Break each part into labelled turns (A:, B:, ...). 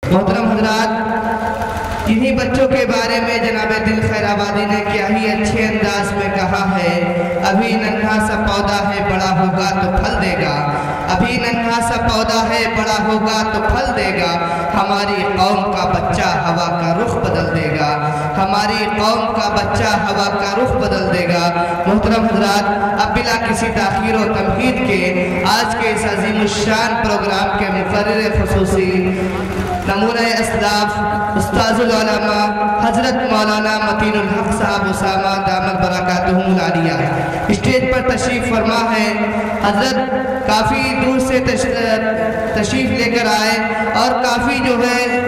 A: محترم حضرات، انہی بچوں کے بارے میں جناب دل خیر آبادی نے کیا ہی اچھے انداز میں کہا ہے، ابھی ننھا سا پودا ہے بڑا ہوگا تو پھل دے گا، ابھی ننھا سا پودا ہے بڑا ہوگا تو پھل دے گا، ہماری قوم کا بچہ ہوا کا رخ بدل دے گا، ہماری قوم کا بچہ ہوا کا رخ بدل دے گا۔ محترم حضرات، اب بلا کسی تاخیر و تمہید کے آج کے اس عظیم الشان پروگرام کے مقرر خصوصی نمونہ اسلاف استاذ العلماء حضرت مولانا متین الحق صاحب اسامہ دامت برکاتہم العالیہ اسٹیج پر تشریف فرما ہے۔ حضرت کافی دور سے تشریف لے کر آئے اور کافی جو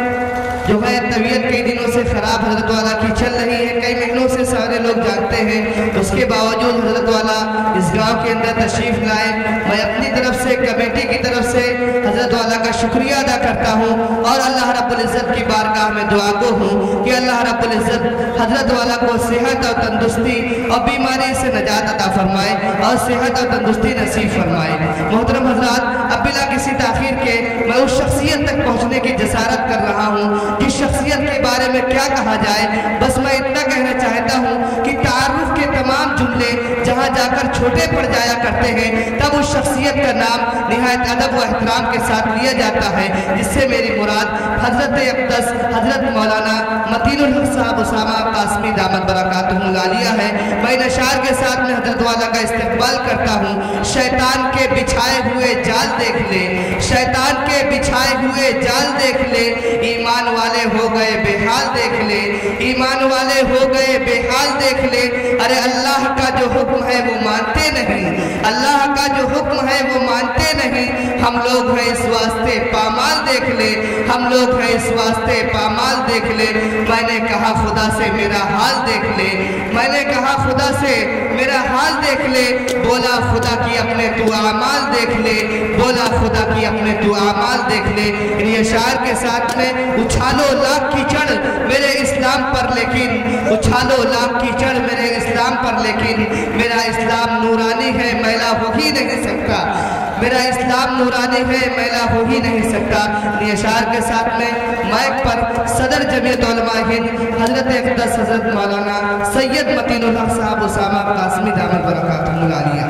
A: ہے طبیعت کئی دنوں سے خراب حضرت والا کی چل رہی ہے، کئی مہینوں سے سارے لوگ جانتے ہیں، اس کے باوجود حضرت والا اس گاؤں کے اندر تشریف لائے۔ میں اپنی طرف سے کمیٹی کی طرف سے حضرت والا کا شکریہ ادا کرتا ہوں اور اللہ رب العزت کی بارگاہ میں دعا گو ہوں کہ اللہ رب العزت حضرت والا کو صحت اور تندرستی اور بیماری سے نجات عطا فرمائے اور صحت اور تندرستی نصیب فرمائے۔ محترم حضرات، اب بلا کسی تاخیر کے میں اس شخصیت تک پہنچنے کی جسارت کر رہا ہوں جس شخصیت کے بارے میں کیا کہا جائے، بس میں اتنا کہنا چاہتا ہوں کہ تعارف کے تمام جملے جہاں جا کر چھوٹے پڑ جایا کرتے ہیں تب اس شخصیت کا نام نہایت ادب و احترام کے ساتھ لیا جاتا ہے، جس سے میری مراد حضرت اقدس حضرت مولانا متین الحق صاحب اسامہ قاسمی دامت برکاتہم العالیہ ہے۔ میں ان اشعار کے ساتھ میں حضرت والا کا استقبال کرتا ہوں۔ شیطان کے بچھائے ہوئے جال دیکھ لے، شیطان کے بچھائے ہوئے جال دیکھ لے، ایمان والے ہو گئے بے حال دیکھ لے، ایمان والے ہو گئے بے حال دیکھ لے۔ ارے اللہ کا جو حکم ہے وہ مانتے نہیں، اللہ کا جو حکم ہے وہ مانتے نہیں، ہم لوگ ہیں اس واسطے پامال دیکھ لے، ہم لوگ ہیں اس واسطے پامال دیکھ لے۔ میں نے کہا خدا سے میرا حال دیکھ لے، میں نے کہا خدا سے میرا حال دیکھ لے، بولا خدا کی اپنے تو اعمال دیکھ لے، بولا خدا کی اپنے تو اعمال دیکھ لے۔ ان اشعار کے ساتھ میں اچھالو لاکھ کیچڑ میرے اسلام پر لیکن، اچھالو لاکھ کیچڑ میرے اسلام پر لیکن، میرا اسلام نورانی ہے میلا ہو ہی نہیں سکتا، میرا اسلام نورانی ہے میلا ہو ہی نہیں سکتا۔ ان اشعار کے ساتھ میں مائک پر صدر جمعیت علماء ہند حضرت اقدس حضرت مولانا سید متین الحق صاحب اسامہ قاسمی دامت برکاتہم العالیہ۔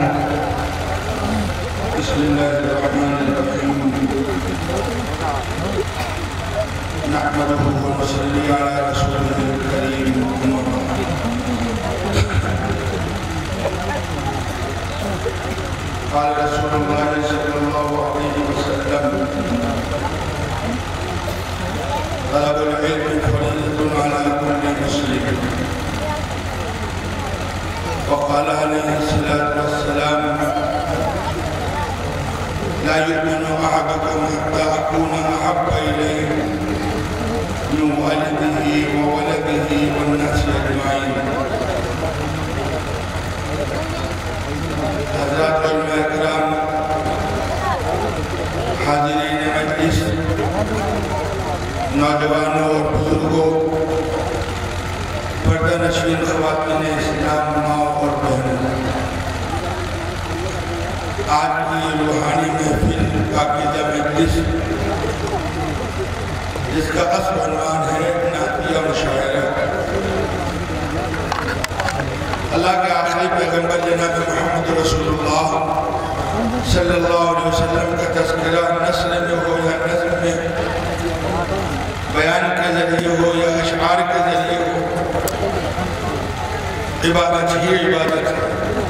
B: بسم اللہ الرحمن الرحیم، نحمدہ و نصلی علی رسولہ الکریم، قال رسول اللہ صلی اللہ علیہ وسلم، طلب العلم فریضۃ علی کل مسلم، وقال علیہ الصلاۃ والسلام، لا يؤمن أحدكم حتى أكون أحب إليه من والده وولده والناس أجمعين۔ حضرات علماء کرام، حاضرین مجلس، نوجوانوں اور بزرگوں، پردہ نشین خواتین اسلام، ماں اور بہنوں، آج کی روحانی محفل پاکیزہ مجلس جس کا اصل عنوان ہے نعتیہ مشاعرہ، اللہ کے آخری پیغمبر جناب محمد رسول اللہ صلی اللہ علیہ وسلم کا تذکرہ نثر میں ہو یا نظم میں، بیان کے ذریعے ہو یا اشعار کے ذریعے ہو، عبادت ہی عبادت ہے۔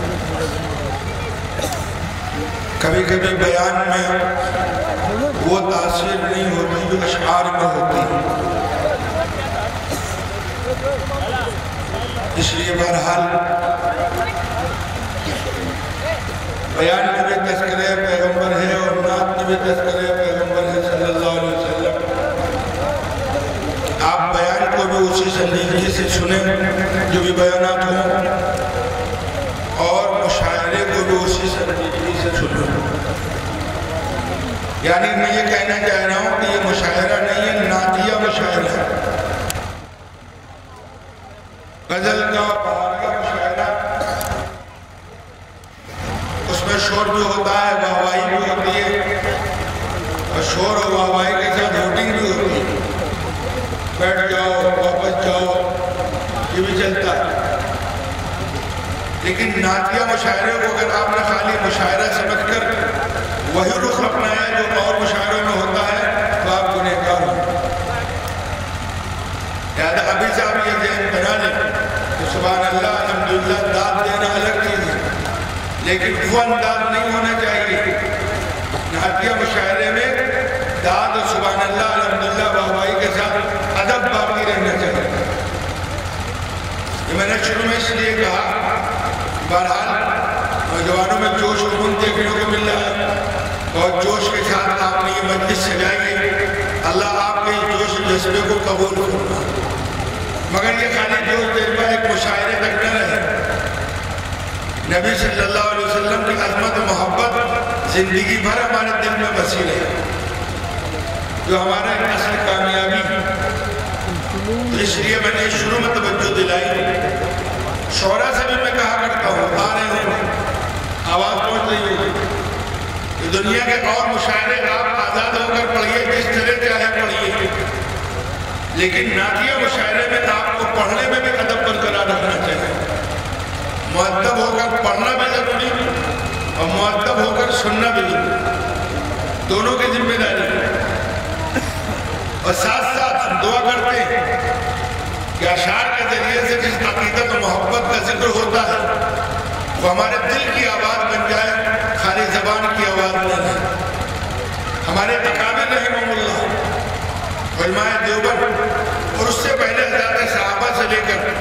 B: کبھی کبھی بیان میں وہ تاثیر نہیں ہوتی جو اشعار میں ہوتی ہے، اس لیے بہرحال بیان میں بھی تذکرہ پیغمبر ہے اور نعت میں بھی تذکرہ پیغمبر ہے صلی اللہ علیہ وسلم۔ آپ بیان کو بھی اسی سنجیدگی سے سنیں جو بھی بیانات ہوں، اور مشاعرے کو بھی اسی سنجیدگی سے سنیں۔ یعنی میں یہ کہنا چاہ رہا ہوں کہ یہ مشاعرہ نہیں ہے، نعتیہ مشاعرہ ہے، غزل کا بہاریا مشاعرہ۔ اس میں شور بھی ہوتا ہے، واہوائی بھی ہوتی ہے، اور شور و واہوائی کے ساتھ ہوٹنگ بھی ہوتی ہے۔ بیٹھ جاؤ واپس جاؤ، یہ بھی چلتا ہے۔ لیکن نعتیہ مشاعرے کو اگر آپ نے خالی مشاعرہ سمجھ کر وہی رخ اپنایا جو اور مشاعروں میں ہوتا ہے تو آپ گنہگار ہوں۔ لہٰذا ابھی سے آپ یہ ذہن بنا لیں تو سبحان اللہ الحمدللہ داد دینا الگ چیز ہے، لیکن وہ انداز نہیں ہونا چاہیے۔ نعتیہ مشاعرے میں داد اور سبحان اللہ الحمدللہ واہوائی کے ساتھ ادب باقی رہنا چاہیے۔ یہ میں نے شروع میں اس لیے کہا، بہرحال نوجوانوں میں جوش و خون دیکھنے کو مل رہا ہے، بہت جوش کے ساتھ آپ نے یہ مجلس سجائی ہے، اللہ آپ کے جوش و جذبے کو قبول کرنا، مگر یہ خالی جوش جذبہ ایک مشاعرے تک نہ رہے۔ نبی صلی اللہ علیہ وسلم کی عظمت و محبت زندگی بھر ہمارے دل میں بسی رہے، جو ہمارا ایک اصل کامیابی ہے۔ تو اس لیے میں نے شروع میں توجہ دلائی، شعراء سے بھی میں کہا کرتا ہوں، آ رہے ہوں، آواز پہنچ رہی ہوگی، یہ دنیا کے اور مشاعرے آپ آزاد ہو کر پڑھیے، جس طرح چاہے پڑھیے، لیکن نعتیہ مشاعرے میں آپ کو پڑھنے میں بھی ادب برقرار رکھنا چاہیے۔ مؤدب ہو کر پڑھنا بھی ضروری ہے اور مؤدب ہو کر سننا بھی ضروری، دونوں کی ذمہ داری ہے۔ اور ساتھ ساتھ ہم دعا کرتے ہیں کہ اشعار کے ذریعے سے جس عقیدت و محبت کا ذکر ہوتا ہے وہ ہمارے دل کی آواز بن جائے، خالی زبان کی آواز نہ رہے۔ ہمارے اکابر رحمہ اللہ علماء دیوبند اور اس سے پہلے حضرات صحابہ سے لے کر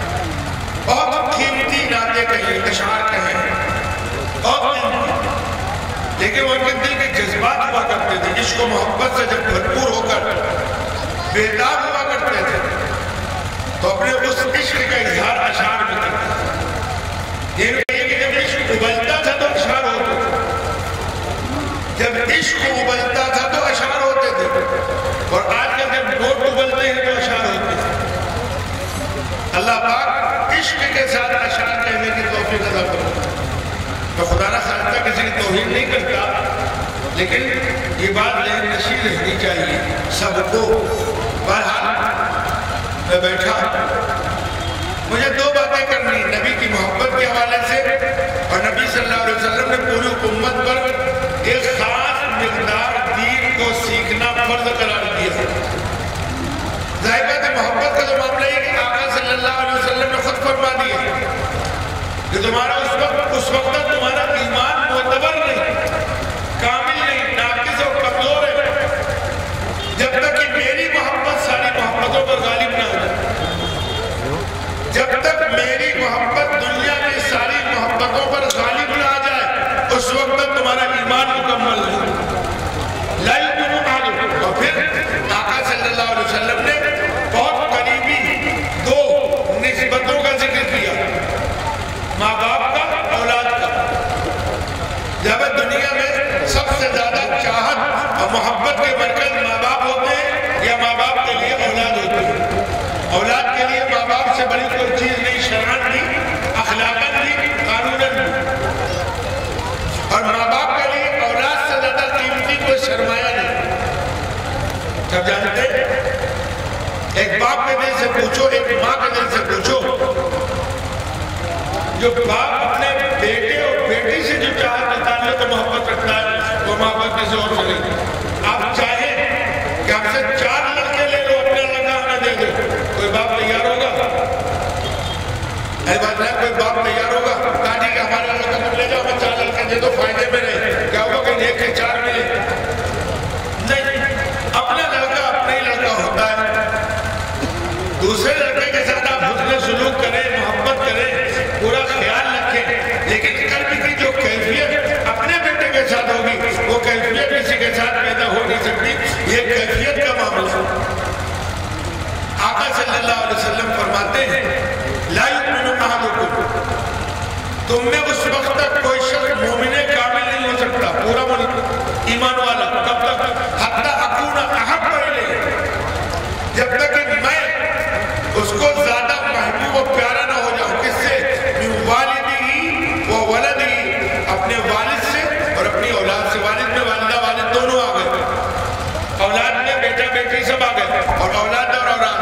B: بہت قیمتی نعتیں کہیں، اشعار کہیں، بہت قیمتی، لیکن وہ ان کے دل کے جذبات ہوا کرتے تھے، عشق و محبت سے جب بھرپور ہو کر بیدار ہوا کرتے تھے تو اپنے اس عشق کا اظہار اشعار میں کرتے تھے۔ یہ کہ جب عشق ابلتا تھا تو اشعار ہوتے تھے، جب عشق ابلتا تھا تو اشعار ہوتے تھے، اور آج کل جب نوٹ ابلتے ہیں تو اشعار ہوتے ہیں۔ اللہ پاک عشق کے ساتھ اشعار کہنے کی توفیق عطا فرمائے۔ تو خدا نہ خواستہ کسی کی توہین نہیں کرتا، لیکن یہ بات ذہن نشین رہنی چاہیے سب کو۔ بہرحال میں بیٹھا، مجھے دو باتیں کرنی، نبی کی محبت کے حوالے سے اور نبی صلی اللہ علیہ وسلم نے پوری امت پر ایک خاص مقدار دین کو سیکھنا فرض قرار دیا۔ ظاہر بات ہے محبت کا جو معاملہ ہے کہ آقا صلی اللہ علیہ وسلم نے خود فرما دیا کہ تمہارا اس وقت تک تمہارا ایمان معتبر نہیں، کامل نہیں، ناقص اور کمزور ہے، جب تک کہ میری محبت ساری محبتوں پر غالب نہ ہو جائے، جب تک میری محبت دنیا کی ساری محبتوں پر غالب نہ آ جائے، اس وقت تک تمہارا ایمان مکمل نہیں۔ لا یؤمن احدکم۔ اور پھر آقا صلی اللہ علیہ وسلم نے بہت قریبی دو نسبتوں کا ذکر کیا، ماں باپ کا، اولاد کا۔ جب دنیا میں سب سے زیادہ چاہت اور محبت کے مرکز ماں باپ ہوتے ہیں یا ماں باپ کے لیے اولاد ہوتے ہیں؟ اولاد کے لیے ماں باپ سے بڑی کوئی چیز نہیں، شرعاً نہیں، اخلاقاً نہیں، قانوناً نہیں، اور ماں باپ کے لیے اولاد سے زیادہ قیمتی کوئی سرمایہ نہیں۔ جب جانتے ایک باپ کے دل سے پوچھو، ایک ماں کے دل سے پوچھو، جو باپ اپنے بیٹے اور بیٹی سے جو چاہت تعلق و محبت رکھتا ہے وہ محبت کسی اور سے نہیں۔ آپ چاہیں کہ آپ سے 4 لڑکے لے لو، اپنا لڑکا ہمیں دے دو، کوئی باپ تیار ہوگا؟ اے بات ہے، کوئی باپ تیار ہوگا؟ کہا جی کہ ہمارا لڑکا تم لے جاؤ، ہمیں 4 لڑکے دے دو، فائدے میں رہے، کیا ہوگا کہ ایک کے 4 ملے؟ نہیں، اپنا لڑکا اپنا ہی لڑکا ہوتا ہے۔ دوسرے لڑکے کے ساتھ آپ حسن سلوک کریں، محبت کریں، پورا خیال رکھیں، لیکن قلب کی جو کیفیت اپنے بیٹے کے ساتھ ہوگی وہ کیفیت کسی کے ساتھ پیدا ہو نہیں سکتی۔ یہ کیفیت کا معاملہ ہے۔ آقا صلی اللہ علیہ وسلم فرماتے ہیں لا یؤمن احدکم، تم میں اس وقت تک کوئی شخص مومن کامل نہیں ہو سکتا، پورا ایمان والا، کب تک؟ حتی اکون احب الیہ، جب تک کہ میں اس کو زیادہ محبوب و پیارا نہ ہو جاؤں۔ کس سے؟ من والدہ و ولدہ، اپنے والد سے اور اپنی اولاد سے۔ والد میں والدہ والد دونوں آ گئے، اولاد میں بیٹا بیٹی سب آ گئے، اور اولاد اور اولاد۔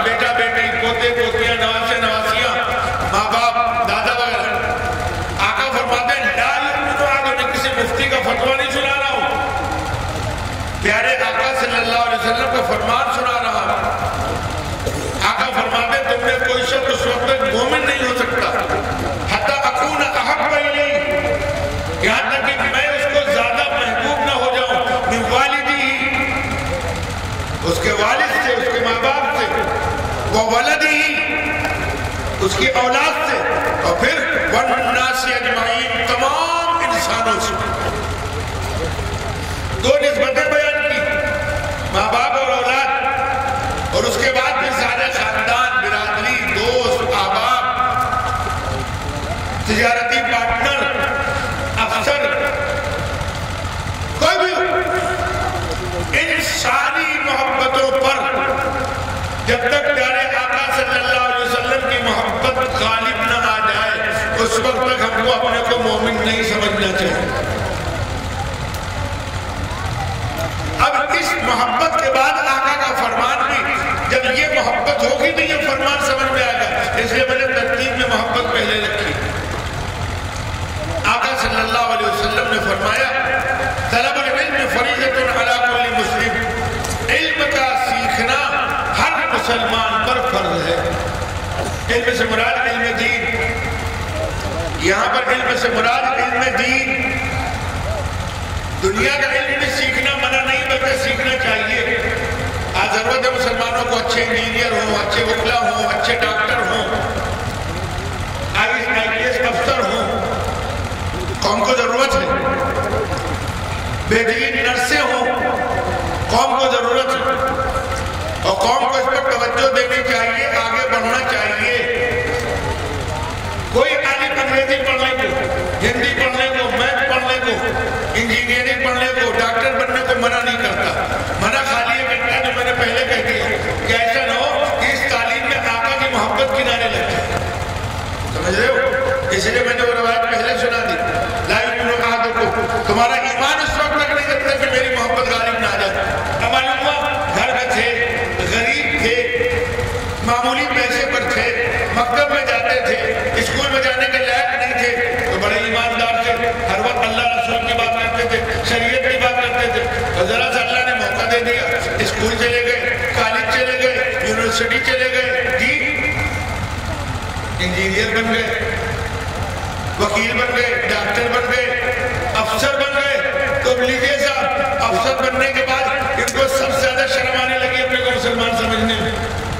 B: پوتے پوتیاں نواسے نواسیاں ماں باپ دادا وغیرہ. آقا فرماتے ہیں لا یؤمن احدکم، کسی مفتی کا فتویٰ نہیں سنا رہا ہوں، پیارے آقا صلی اللہ علیہ وسلم کا فرمان سنا رہا ہوں. آقا فرماتے ہیں تم نے کوئی شخص اس وقت تک مومن نہیں ہو سکتا حتی اکون احب الیہ، یہاں تک کہ میں اس کو زیادہ محبوب نہ ہو جاؤں من والدی، اس کے والد سے، اس کے ماں باپ سے، وولدی، اس کی اولاد سے، اور پھر والناس اجمعین، تمام انسانوں سے. دو نسبتیں بیان کی، ماں باپ اور اولاد، اور اس کے بعد بھی سارے خاندان، برادری، دوست، احباب، تجارتی پارٹنر، افسر، کوئی بھی ان ساری محبتوں پر جب تک پیارے آقا صلی اللہ علیہ وسلم کی محبت غالب نہ آ جائے اس وقت تک ہم کو اپنے کو مومن نہیں سمجھنا چاہیے. اب اس محبت کے بعد آقا کا فرمان بھی جب یہ محبت ہوگی تو یہ فرمان سمجھ میں آئے گا، اس لیے میں نے ترتیب میں محبت پہلے رکھی. آقا صلی اللہ علیہ وسلم نے فرمایا طلب العلم فریضۃ علی کل مسلم، علم کا سیکھنا ہر مسلمان پر فرض ہے. علم سے مراد علم دین، یہاں پر علم سے مراد علم دین، دنیا کا علم بھی سیکھنا منع نہیں بلکہ سیکھنا چاہیے. آج ضرورت ہے مسلمانوں کو اچھے انجینئر ہوں، اچھے وکلا ہوں، اچھے ڈاکٹر ہوں، IAS افسر ہوں. قوم کو ضرورت ہے بہترین نرسیں ہوں، قوم کو ضرورت ہے، اور قوم کو اس پر توجہ دینی چاہیے، آگے بڑھنا چاہیے. کوئی عالم انگریزی پڑھنے کو، ہندی پڑھنے کو، میتھ پڑھنے کو، انجینئرنگ پڑھنے کو، ڈاکٹر بننے کو منع نہیں کرتا. منع خالی یہ کرتا ہے جو میں نے پہلے کہہ دیا کہ ایسا نہ ہو کہ اس تعلیم میں آقا کی محبت کنارے لگ جائے. سمجھ رہے ہو؟ اس لیے میں نے وہ روایت پہلے سنا دی، لا یؤمن احدکم، تمہارا ایمان اس وقت تک نہیں کرتا کہ میری محبت غالب نہ آ جائے. اب معلوم ہوا گھر میں تھے، غریب تھے، معمولی پیسے پر تھے، مکتب میں جاتے تھے، اسکول میں جانے کے لائق نہیں تھے، تو بڑے ایماندار تھے، ہر وقت اللہ رسول کی بات کرتے تھے، شریعت کی بات کرتے تھے. اور ذرا سا اللہ نے موقع دے دیا، اسکول چلے گئے، کالج چلے گئے، یونیورسٹی چلے گئے، انجینئر بن گئے، وکیل بن گئے، ڈاکٹر بن گئے، افسر بن گئے. تو لیجیے صاحب افسر بننے کے بعد ان کو سب سے زیادہ شرم آنے لگی اپنے کو مسلمان سمجھنے میں،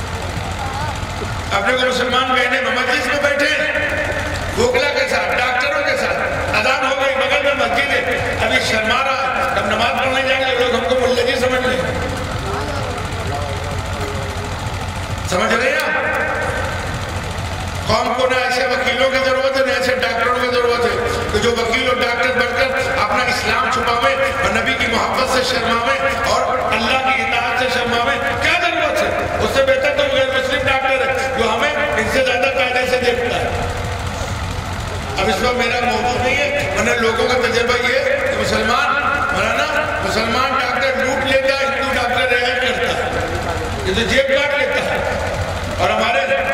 B: اپنے کو مسلمان کہنے میں. مجلس میں بیٹھے وکلا کے ساتھ، ڈاکٹروں کے ساتھ، اذان ہو گئی، بغل میں مسجد ہے، ابھی شرما رہا، جب نماز پڑھنے جائیں گے لوگ ہم کو ملگی سمجھ لیں. سمجھ رہے ہیں آپ؟ قوم کو نہ ایسے وکیلوں کی ضرورت ہے نہ ایسے ڈاکٹروں کی ضرورت ہے کہ جو وکیل اور ڈاکٹر بن کر اپنا اسلام چھپاوے اور نبی کی محبت سے شرماوے اور اللہ کی اطاعت سے شرماوے. کیا ضرورت ہے؟ اس سے بہتر تو غیر مسلم ڈاکٹر ہے جو ہمیں ان سے زیادہ قاعدے سے دیکھتا ہے. اب اس میں میرا موضوع نہیں ہے، میں نے لوگوں کا تجربہ یہ ہے کہ مسلمان ڈاکٹر لوٹ لیتا ہے، ہندو ڈاکٹر رعایت کرتا ہے، یہ تو جیب کاٹ لیتا ہے. اور ہمارے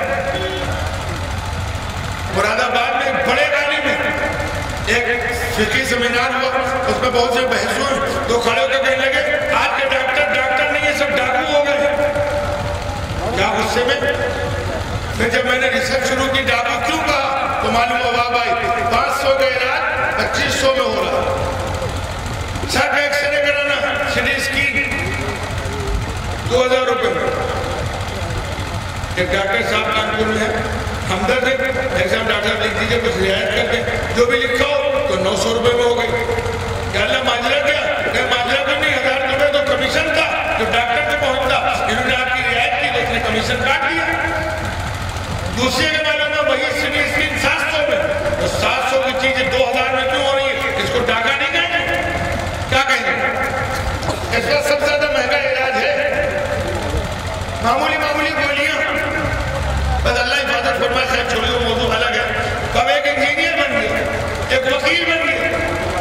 B: مراد آباد میں ایک بڑے عالم میں ایک فقہی سیمینار ہوا، اس میں بہت سے بحث ہوئے، تو کھڑے ہو کے کہنے لگے آج کے ڈاکٹر نہیں، یہ سب ڈاکو ہو گئے. کیا غصے میں؟ پھر جب میں نے ریسرچ شروع کی ڈاکو کیوں کہا تو معلوم ہوا بھائی 500 کا علاج 2500 میں ہو رہا. سر کا ایکسرے کرانا، سٹی اسکین 2000 روپے میں. ایک ڈاکٹر صاحب کانپور میں ہے، ہمدرد ہے، ایک صاحب ڈاکٹر صاحب لکھ دیجئے کچھ رعایت کر دیں، جو بھی لکھا ہو تو 900 روپے میں ہو گئی. کہ اللہ ماجرہ کیا؟ کہ ماجرہ تو نہیں، 1000 روپے تو کمیشن تھا جو ڈاکٹر سے پہنچتا، انہوں نے آپ کی رعایت کی تو اس نے کمیشن کاٹ دیا. دوسرے کے معلوم ہے وہی سٹی اسکین 700 میں، تو 700 کی چیزیں 2000 میں کیوں ہو رہی ہے؟ اس کو ڈاکہ نہیں کہیں گے؟ کیا کہیں گے؟ اس کا سب سے زیادہ مہنگا علاج ہے معمولی گولیاں. بس اللہ حفاظت فرمائے. خیر چھوڑی وہ موضوع الگ ہے. کب ایک انجینئر بن گیا، ایک وکیل بن گیا.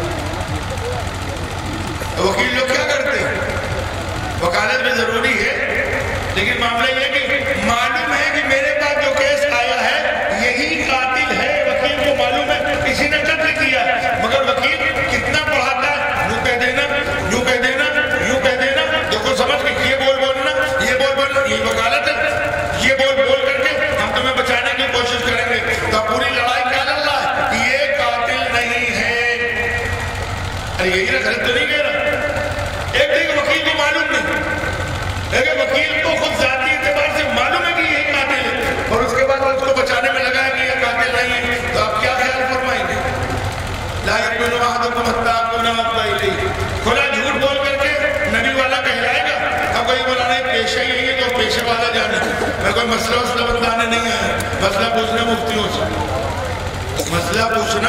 B: وکیل لوگ کیا کرتے ہیں؟ وکالت بھی ضروری ہے، لیکن معاملہ یہ کہ معلوم ہے کہ میرے ارے یہی نا، غلط تو نہیں کہہ رہا. ایک وکیل کو معلوم نہیں، لیکن وکیل کو خود ذاتی اعتبار سے معلوم ہے کہ یہی قاتل ہے، اور اس کے بعد اس کو بچانے میں لگا ہے کہ یہ قاتل نہیں ہے، تو آپ کیا خیال فرمائیں گے؟ لا یؤمن احدکم حتی اکون احب الیہ. کھلا جھوٹ بول کر کے نبی والا کہلائے گا. اب کوئی بولا نہیں پیشہ یہی ہے تو پیشے والا جانے. میں کوئی مسئلہ بتلانے نہیں آیا، مسئلہ پوچھنا مفتیوں سے، مسئلہ پوچھنا.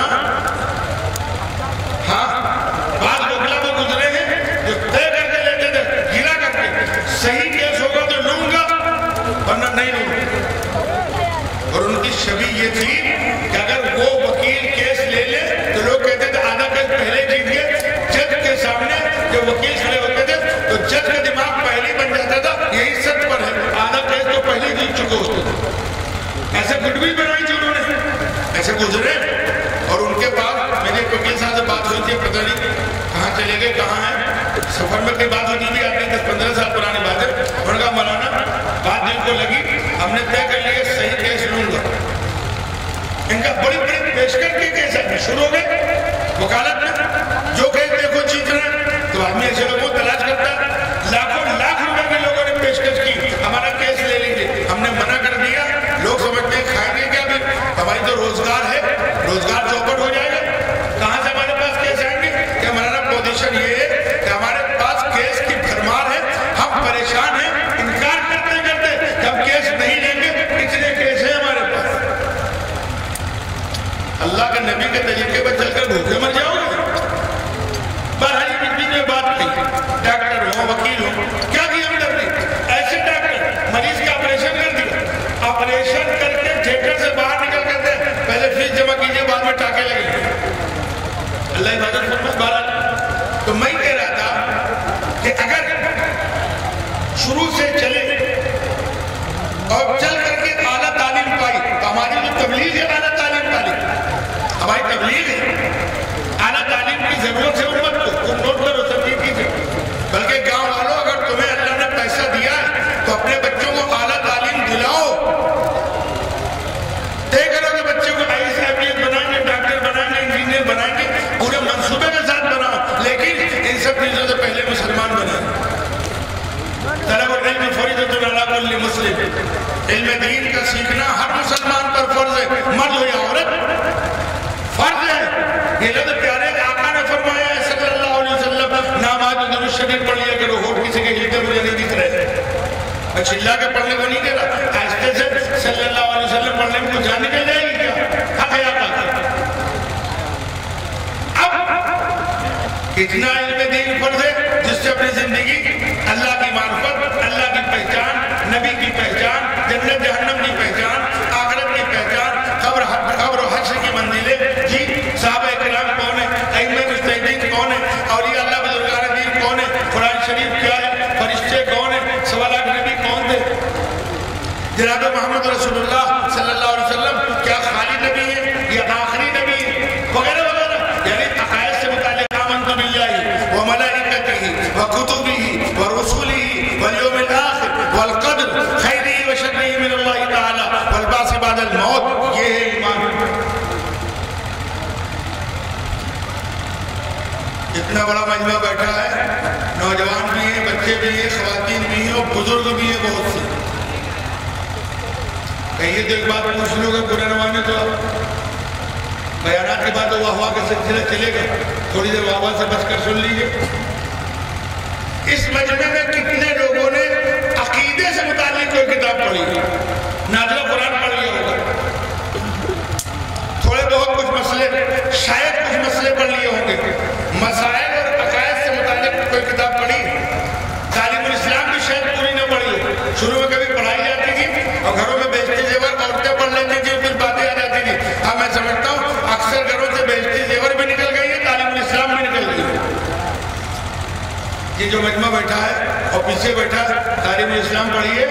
B: ہاں بعض بکلا وہ گزرے ہیں جو طے کر کے لیتے تھے، گرا کر کے صحیح کیس ہوگا تو لوں گا ورنہ نہیں لوں گا. اور ان کی شبیہ یہ تھی کہ اگر وہ وکیل کیس لے لے تو لوگ کہتے تھے آدھا کیس پہلے جیت گئے. جج کے سامنے جب وکیل کھڑے ہوتے تھے تو جج کا دماغ پہلے بن جاتا تھا یہی سچ پر ہے، آدھا کیس تو پہلے جیت چکے ہوتے تھے. ایسے گڈ ول بنائی تھی انہوں نے، ایسے گزرے. اور ان کے بعد میرے وکیل صاحب سے بات ہوئی تھی، پتہ نہیں کہاں چلے گئے، کہاں ہیں، سفر میں کئی بات ہوتی بھی آتی ہے، 10-15 سال پرانی بات ہے. انہوں نے کہا مولانا بات دل کو لگی، ہم نے طے کر لیا صحیح کیس لوں گا. ان کا بڑی بڑی پیشکش کے کیس ہے شروع ہو گئے وکالت میں. جو کیس دیکھو جیت رہے ہیں تو آدمی ایسے لوگوں کو تلاش کرتا ہے. لاکھوں لاکھ روپے کے لوگوں نے پیشکش کی ہمارا کیس لے لیجیے، ہم نے منع کر دیا. لوگ سمجھتے ہیں کھائیں گے کیا، بھی ہماری تو روزگار ہے، روزگار چوپٹ ہو جائے گا. کہاں سے ہمارے پاس کیس آئیں گے؟ کہ ہمارا پوزیشن یہ ہے کہ ہمارے پاس کیس کی بھرمار ہے، ہم پریشان ہیں، انکار کرتے کرتے کہ ہم کیس نہیں لیں گے، اتنے کیس ہیں ہمارے پاس. اللہ کے نبی کے طریقے پر چل کر بھوکے مر جاؤ گے. بہرحال یہ بیچ میں بات نہیں، ڈاکٹر ہو وکیل ہو کیا کیا ہم ڈر نہیں. ایسے ڈاکٹر مریض کا آپریشن کر دیا، آپریشن کر کے تھیٹر سے باہر نکل کر دے پہلے فیس جمع کیجئے بعد میں ٹاکے لگیں. اللہ عبادت فرمائے. بارہ تو میں کہہ رہا تھا کہ اگر شروع سے چلے اور چل کر کے اعلیٰ تعلیم پائی تو ہماری جو تبلیغ ہے اعلیٰ تعلیم پائی، ہماری تبلیغ ہے اعلیٰ تعلیم کی ضرورت ہے امت کو. تم نوٹ کرو تبلیغ کیجئے. بلکہ گاؤں والوں اگر تمہیں اللہ نے پیسہ دیا ہے تو اپنے بچوں کو اعلیٰ تعلیم دلاؤ. طے کرو کہ بچوں کو IAS بنائیں گے، ڈاکٹر بنائیں گے، انجینئر بنائیں گے، پورے منصوبے کے ساتھ بناؤ، لیکن ان سب چیزوں سے پہلے مسلمان بنائیں. طلب العلم فریضۃ علی کل مسلم. علم دین کا سیکھنا ہر مسلمان پر فرض ہے، مرد ہو یا عورت فرض ہے. یہ لفظ پیارے آقا نے فرمایا ہے صلی اللہ علیہ وسلم، نماز میں درود شریف پڑھ لیا کرو، ہوٹ کسی کے ہلتے مجھے نہیں دکھ رہے. میں چلا کے پڑھنے کو نہیں کہہ رہا، آہستہ سے صلی اللہ علیہ وسلم پڑھنے میں کچھ جان نکل جائے گی کیا؟ حق ہے آقا کا. اب اتنا علم دین فرض ہے جس سے اپنی زندگی اللہ کی معرفت، اللہ کی پہچان، نبی کی پہچان، جنت جہنم کی پہچان، آخرت کی پہچان، قبر و حشر کی منزلیں. جی صحابہ کرام کون ہیں، ائمہ مجتہدین کون ہیں، اولیاء اللہ بزرگان دین کون ہیں، قرآن شریف کیا ہے، فرشتے کون ہیں، سوالات نبی کون تھے. جناب محمد رسول اللہ صلی اللہ علیہ وسلم کیا خالی نبی ہے یا آخری نبی ہے، وغیرہ وغیرہ. یعنی عقائد سے متعلق آمنت باللہ وملائکتہ وکتبہ ورسلہ والیوم الآخر والقدر خیرہ وشرہ من اللہ تعالی والبعث بعد الموت. یہ ہے ایمان. اتنا بڑا مجمع بیٹھا ہے، نوجوان بھی ہیں، بچے بھی ہیں، خواتین بھی ہیں اور بزرگ بھی ہیں بہت سے. کہیے تو ایک بات پوچھ لو گے پورے نوانے تو بیانات کے بعد واہ واہ کا سلسلہ چلے گا، تھوڑی دیر واہ واہ سے بچ کر سن لیجئے. اس مجمع میں کتنے لوگوں نے عقیدے سے متعلق کوئی کتاب پڑھی ہے، نازلہ قرآن پڑھ لیا ہوگا، تھوڑے بہت کچھ مسئلے، شاید کچھ مسئلے پڑھ لیے ہوں گے. مسائل اور عقائد سے متعلق کوئی کتاب پڑھی، تعلیم الاسلام بھی شاید پوری نہ پڑھی ہو. شروع میں کبھی پڑھائی جاتی تھی اور گھروں میں بیچتے زیور عورتیں پڑھ لیتی تھی، پھر باتیں آ جاتی تھی. اب میں سمجھتا ہوں اکثر گھروں سے بیچتے زیور بھی نکل گئی ہے، تعلیم الاسلام بھی نکل گئی ہے. یہ جو مجمع بیٹھا ہے اور پیچھے بیٹھا ہے تعلیم الاسلام پڑھیے.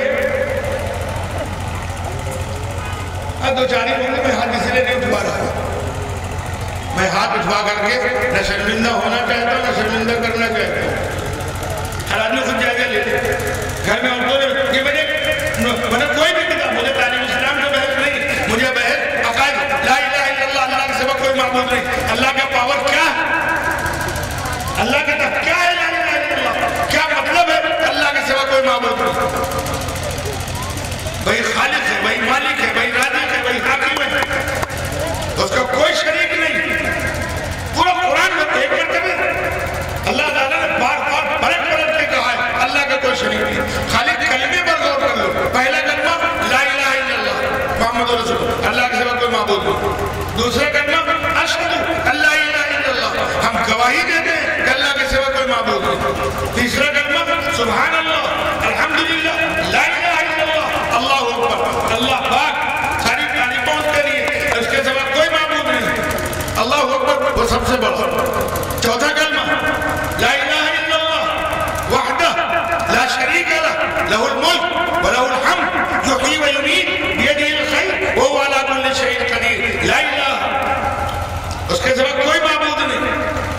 B: دو چاری ہوں گے، میں ہاتھ اس لیے نہیں اٹھوا رہا، میں ہاتھ اٹھوا کر کے نہ شرمندہ ہونا چاہتا ہوں نہ شرمندہ کرنا چاہتا ہوں. ہر آدمی خود جائزہ لے لے. گھر میں عورتوں نے مجھے کوئی بھی کتاب، مجھے تعلیم اسلام سے بحث نہیں، مجھے بحث عقائد لا الہ الا اللہ، اللہ کے سوا کوئی معبود نہیں، اللہ کا پاور کیا ہے. اللہ کے تحت کیا ہے لا الہ الا اللہ؟ کیا مطلب ہے اللہ کے سوا کوئی معبود نہیں؟ وہی خالق ہے، وہی مالک ہے، وہی رازق ہے، وہی حاکم ہے، اس کا کوئی شریک نہیں۔ پورا قرآن میں ایک مرتبہ اللہ تعالیٰ نے بار بار پلٹ پلٹ کے کہا ہے اللہ کا کوئی شریک نہیں۔ خالی کلمے پر غور کر لو، پہلا کلمہ لا الہ الا اللہ محمد رسول اللہ، اللہ کے سوا کوئی معبود نہیں۔ دوسرا کلمہ اشہد ان لا الہ الا اللہ، ہم گواہی دیتے ہیں کہ اللہ کے سوا کوئی معبود نہیں۔ تیسرا کلمہ سبحان اللہ الحمدللہ لا الہ الا اللہ اللہ اکبر، اللہ پاک ساری تعریفوں اس کے لیے، اس کے سوا کوئی معبود نہیں، اللہ اکبر وہ سب سے بڑا۔ چوتھا کلمہ لا الہ الا اللہ وحدہ لا شریک لہ لہ الملک ولہ الحمد یحیی و یمیت بیدہ الخیر وہو علی کل شیء قدیر، لا الہ اس کے سوا کوئی معبود نہیں۔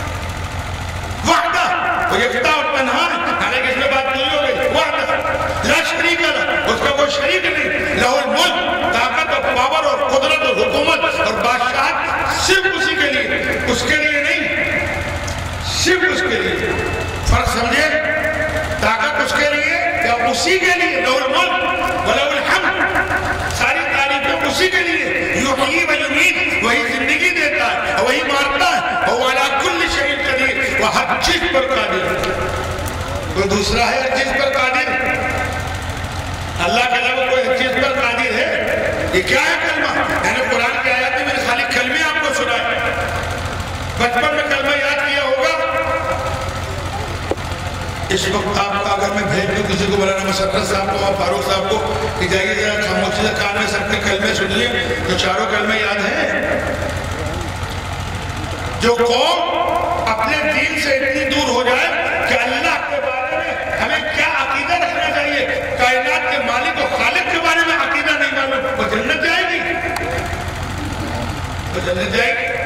B: وحدہ وہ یکتا اور تنہا ہے، حالانکہ اس میں بات نہیں ہو گئی، وحدہ لا شریک لہ اس کا کوئی شریک نہیں، لہ الملک طاقت اور پاور اور قدرت اور حکومت اور بادشاہت صرف اسی کے لیے، اس کے لیے نہیں، صرف اس کے لیے۔ فرق سمجھے؟ طاقت اس کے لیے یا اسی کے لیے، لہ الملک ولہ الحمد ساری تعریفیں اسی کے لیے، یحیی و یمیت وہی زندگی دیتا ہے وہی مارتا ہے، وہو علی کل شیء قدیر وہ ہر چیز پر قادر ہے۔ کوئی دوسرا ہے ہر چیز پر قادر؟ اللہ کے علاوہ کوئی ہر چیز پر قادر ہے؟ یہ کیا ہے کلمہ؟ میں نے قرآن کی آیات میں خالی کلمے آپ کو سنائے، بچپن میں کلمہ یاد کیا ہوگا۔ اس وقت آپ کا اگر میں بھیج دوں کسی کو مولانا مسرت صاحب کو اور فاروق صاحب کو کہ جائیے ذرا خاموشی سے کان میں سب کے کلمے سن لیں، تو چاروں کلمے یاد ہیں۔ جو قوم اپنے دین سے اتنی دور ہو جائے کہ اللہ کے بارے میں ہمیں کیا عقیدہ رکھنا چاہیے، کائنات کے مالک و خالق کے بارے میں عقیدہ نہیں معلوم، وہ جنت جائے گی؟ وہ جنت جائے گی؟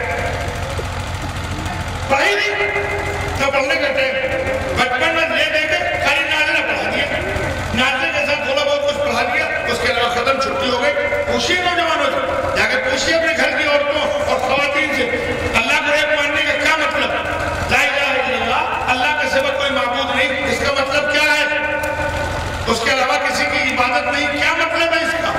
B: پڑھائی نہیں نہ پڑھنے کا ٹائم، بچپن میں لے دے کے خالی نازلہ پڑھا دیا، نازلے کے ساتھ تھوڑا بہت کچھ پڑھا دیا، اس کے علاوہ ختم، چھٹی ہو گئی۔ پوچھیے نوجوانوں سے، جا کے پوچھیے اپنے گھر کی عورتوں اور خواتین سے، اللہ کو ایک ماننے کا کیا مطلب؟ لا الہ الا اللہ اللہ کے سوا کوئی معبود نہیں، اس کا مطلب کیا ہے؟ اس کے علاوہ کسی کی عبادت نہیں، کیا مطلب ہے اس کا؟